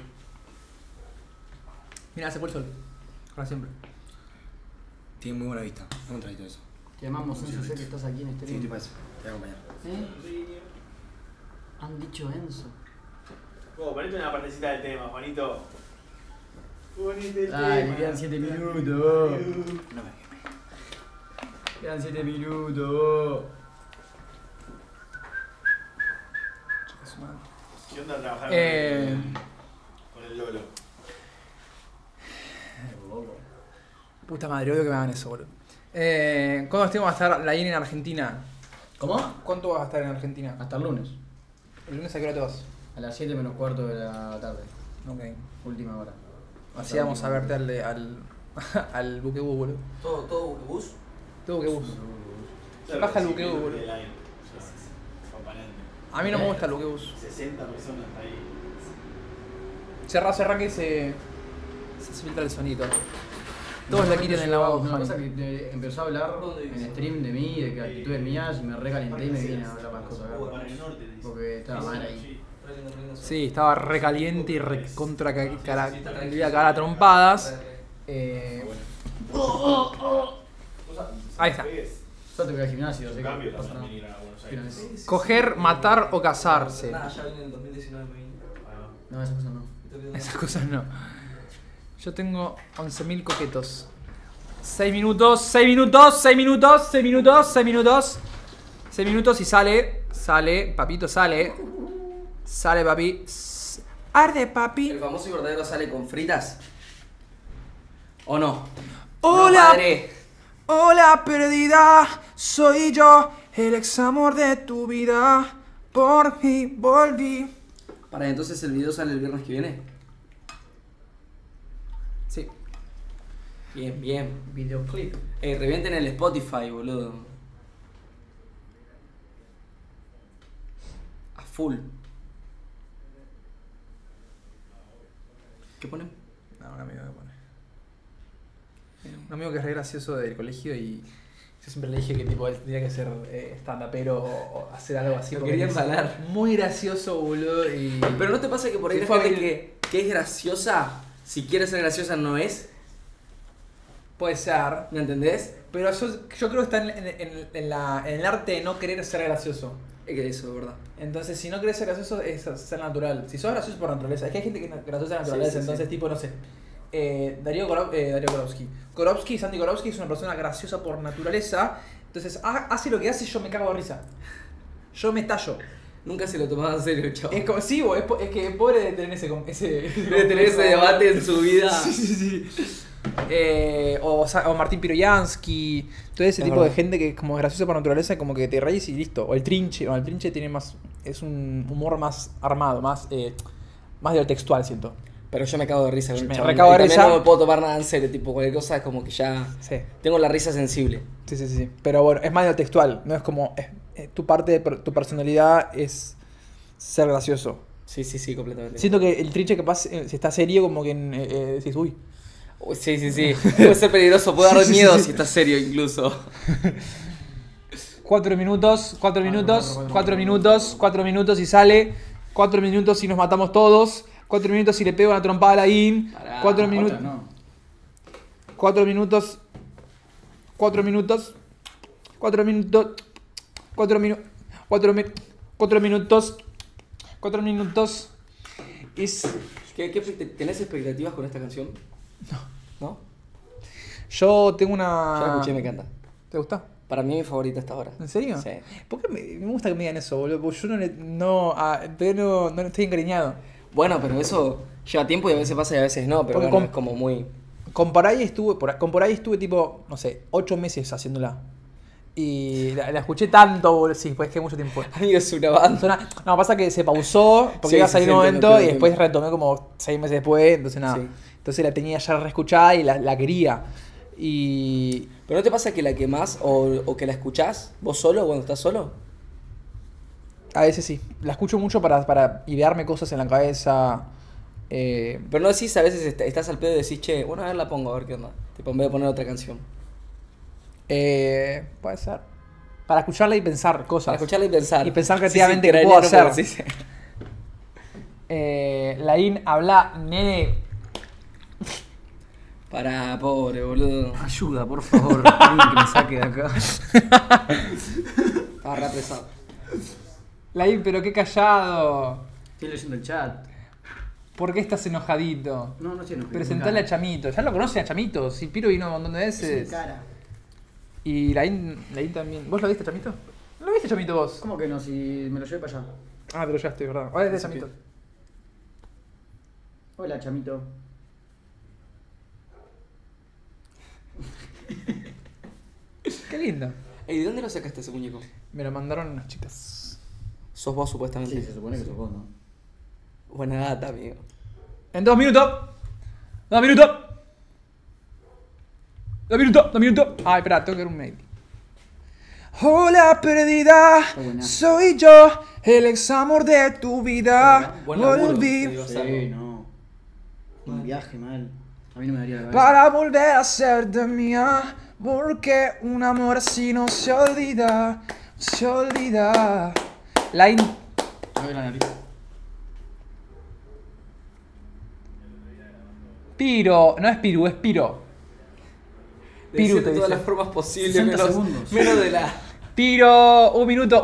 Mira, se fue el sol. Para siempre. Tiene muy buena vista. ¿Cómo traes todo eso? Te llamamos Enzo, sé que estás aquí en este Sí, estoy para eso. Te voy a acompañar. ¿Eh? Han dicho Enzo. Ponete una partecita del tema, Juanito. Ponete el Ay, tema. me quedan 7 minutos. No me Quedan 7 minutos. ¿Qué onda trabajar Eh. con el Lolo? Puta madre, odio que me hagan eso, boludo. ¿Cuándo estemos a estar la IN en Argentina? ¿Cómo? ¿Cuánto vas a estar en Argentina? Hasta el lunes. ¿El lunes a qué hora te vas? A las 7 menos cuarto de la tarde. Ok. Última hora. Así vamos a verte al buquebús, boludo. ¿Todo buquebús? Todo buquebús. Baja el buquebús, boludo. A mí no me gusta el buquebús. 60 personas ahí. Cerrá que se filtra el sonido. Todos la quieren en la voz. Una cosa que empezó a hablar en stream de mí, de que actitudes mías, y me recalenté y me vine a hablar más cosas acá. Para el norte, te dice. Porque estaba mal ahí. Sí, estaba re caliente y re contra le iba a cagar a trompadas. Ahí está. Yo te voy al gimnasio, así que Cambio no pasa nada. también ir a Buenos Aires. Coger, matar o casarse. Nada, ya vine en el 2019 me vine. No, esas cosas no. Esas cosas no. Yo tengo 11.000 coquetos. 6 minutos, 6 minutos, 6 minutos, 6 minutos, 6 minutos. 6 minutos y sale, papito sale. Sale, papi. Arde, papi. ¿El famoso y verdadero sale con fritas? ¿O no? Hola. No, padre. Hola, perdida. Soy yo, el ex amor de tu vida. Por fin volví. Para entonces el video sale el viernes que viene. Sí. Bien, bien. Videoclip. Revienten el Spotify, boludo. A full. ¿Qué ponen? No, un amigo que pone. Un amigo que es re gracioso del colegio y yo siempre le dije que tipo él tendría que ser stand-upero o hacer algo así. Lo porque quería es embalar. Muy gracioso, boludo. Y... Pero ¿no te pasa que por ahí Sí, la fue gente Abril. que es graciosa, si quiere ser graciosa no es? Puede ser. ¿Me entendés? Pero yo creo que está en el arte de no querer ser gracioso. Es que eso, es verdad. Entonces, si no querés ser gracioso, es ser natural. Si sos gracioso por naturaleza, es que hay gente que es graciosa de naturaleza, Sí, sí, entonces, sí. tipo, no sé. Darío Korowski. Santi Korowski es una persona graciosa por naturaleza. Entonces, hace lo que hace y yo me cago de risa. Yo me estallo. Nunca se lo tomaba en serio, chavo. Es como, sí, es que pobre de tener ese Debe tener ese debate en su vida. Sí. O Martín Piroyansky, todo ese Es tipo de verdad. gente que es como graciosa por naturaleza, como que te reís y listo. O el Trinche, el Trinche tiene más, es un humor más armado, más de lo textual, siento. Pero yo me cago de risa con el Me chabón. recago de Y también risa. no me puedo tomar nada en serio, tipo cualquier cosa es como que ya Sí. tengo la risa sensible. Sí. Pero bueno, es más de lo textual, no es como tu parte de tu personalidad es ser gracioso. Sí, completamente. Siento que el Trinche capaz, si está serio, como que decís, uy. Uy, sí. Puede ser peligroso, puede dar miedo Sí. si estás serio incluso. 4 minutos y sale. 4 minutos y nos matamos todos. 4 minutos y le pego una trompada a la IN. Pará, 4 minutos. No. 4 minutos. 4 minutos. 4 minutos. 4 minutos. 4 minutos. 4 minutos. ¿Tenés expectativas con esta canción? ¿No? Yo tengo Yo la una. escuché y me encanta. ¿Te gusta? Para mí es mi favorita hasta ahora. ¿En serio? Sí. ¿Por qué me gusta que me digan eso, boludo? Porque yo todavía no estoy encariñado. Bueno, pero eso lleva tiempo y a veces pasa y a veces no, pero Porque bueno, es como muy... Con por ahí estuve tipo, no sé, 8 meses haciéndola. Y la escuché tanto, boludo. Sí, pues es que mucho tiempo. Amigo, es una banda. No, pasa que se pausó porque Sí, iba a sí, salir sí, un entiendo, momento y entiendo. después retomé como 6 meses después. Entonces nada. Sí. Entonces la tenía ya reescuchada y la quería. Y ¿Pero no te pasa que la quemás o que la escuchás vos solo cuando estás solo? a veces sí. La escucho mucho para idearme cosas en la cabeza. Pero no decís, a veces estás al pedo y decís, che, bueno, a ver la pongo, a ver qué onda. Tipo, en vez de poner otra canción. Puede ser. Para escucharla y pensar cosas. Para escucharla y pensar. Y pensar Sí, creativamente sí, qué puedo cranear, hacer. sí, sí. Laín, habla, nene. Para, pobre, boludo. Ayuda, por favor. Alguien que me saque de acá. Estaba re pesado. Laín, pero qué callado. Estoy leyendo el chat. ¿Por qué estás enojadito? No estoy enojado. Presentale a Chamito. Ya lo conocen a Chamito. Si Piro vino un montón de veces. cara. Y Laín también. ¿Vos lo viste, Chamito? ¿No lo viste, Chamito, vos? ¿Cómo que no? Si me lo llevé para allá. Ah, pero ya estoy, ¿verdad? Ahora es de Chamito. Hola, chamito. Qué lindo. Ey, ¿de dónde lo sacaste ese muñeco? Me lo mandaron unas chicas. Sos vos, supuestamente. Sí, se supone que sos vos, ¿no? Buena gata, amigo. En 2 minutos. 2 minutos. 2 minutos. 2 minutos. Ay, espera, tengo que ver un mail. Hola, perdida. buena. Soy yo, el ex amor de tu vida. Buen laburo, Volví te digo, Sí, Salvo. no. Un viaje mal. A mí no me daría la cabeza. para volver a ser de mía. Porque un amor así no se olvida. Se olvida. Line. Me la nariz. Piro. No es Piru, es Piro. Piru Decir de te todas dice. las formas posibles, 60 menos, segundos. menos de la... Piro, un minuto,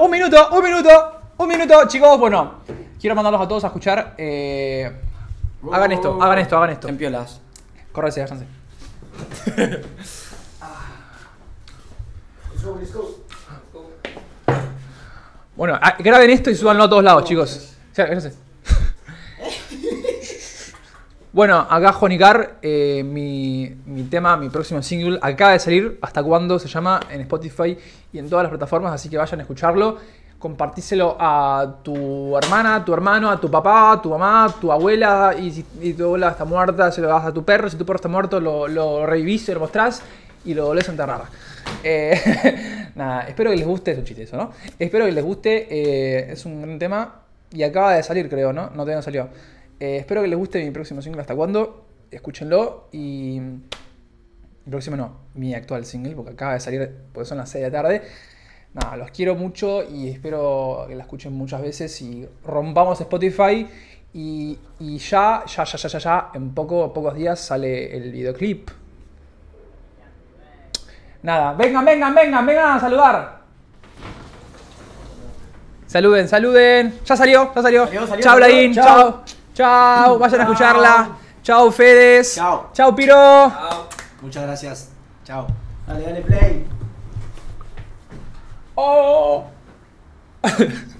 chicos. Bueno, quiero mandarlos a todos a escuchar. Hagan esto. En piolas. Córrese, váyanse. Bueno, graben esto y súbanlo a todos lados, chicos. Váyanse. Bueno, acá Jonicar, mi tema, mi próximo single, acaba de salir. ¿Hasta cuándo? Se llama en Spotify y en todas las plataformas, así que vayan a escucharlo. Compartíselo a tu hermana, a tu hermano, a tu papá, a tu mamá, a tu abuela. Y si tu abuela está muerta, se lo das a tu perro. Si tu perro está muerto, lo revivís, lo mostrás y lo volvés a enterrar. Nada, espero que les guste. Es un chiste eso, ¿no? Espero que les guste. Es un gran tema y acaba de salir, creo, ¿no? No, todavía no salió. Espero que les guste mi próximo single. ¿Hasta cuándo? Escúchenlo y... Mi próximo no, mi actual single, porque acaba de salir, porque son las 6 de la tarde. Nada, los quiero mucho y espero que la escuchen muchas veces y rompamos Spotify. Y ya, en pocos días sale el videoclip. Nada, vengan a saludar. Saluden. Ya salió. Chao, Laín. Chao. Vayan a escucharla. Chao, Fedes. Chao, Piro. Muchas gracias. Chao. Dale, play. Oh.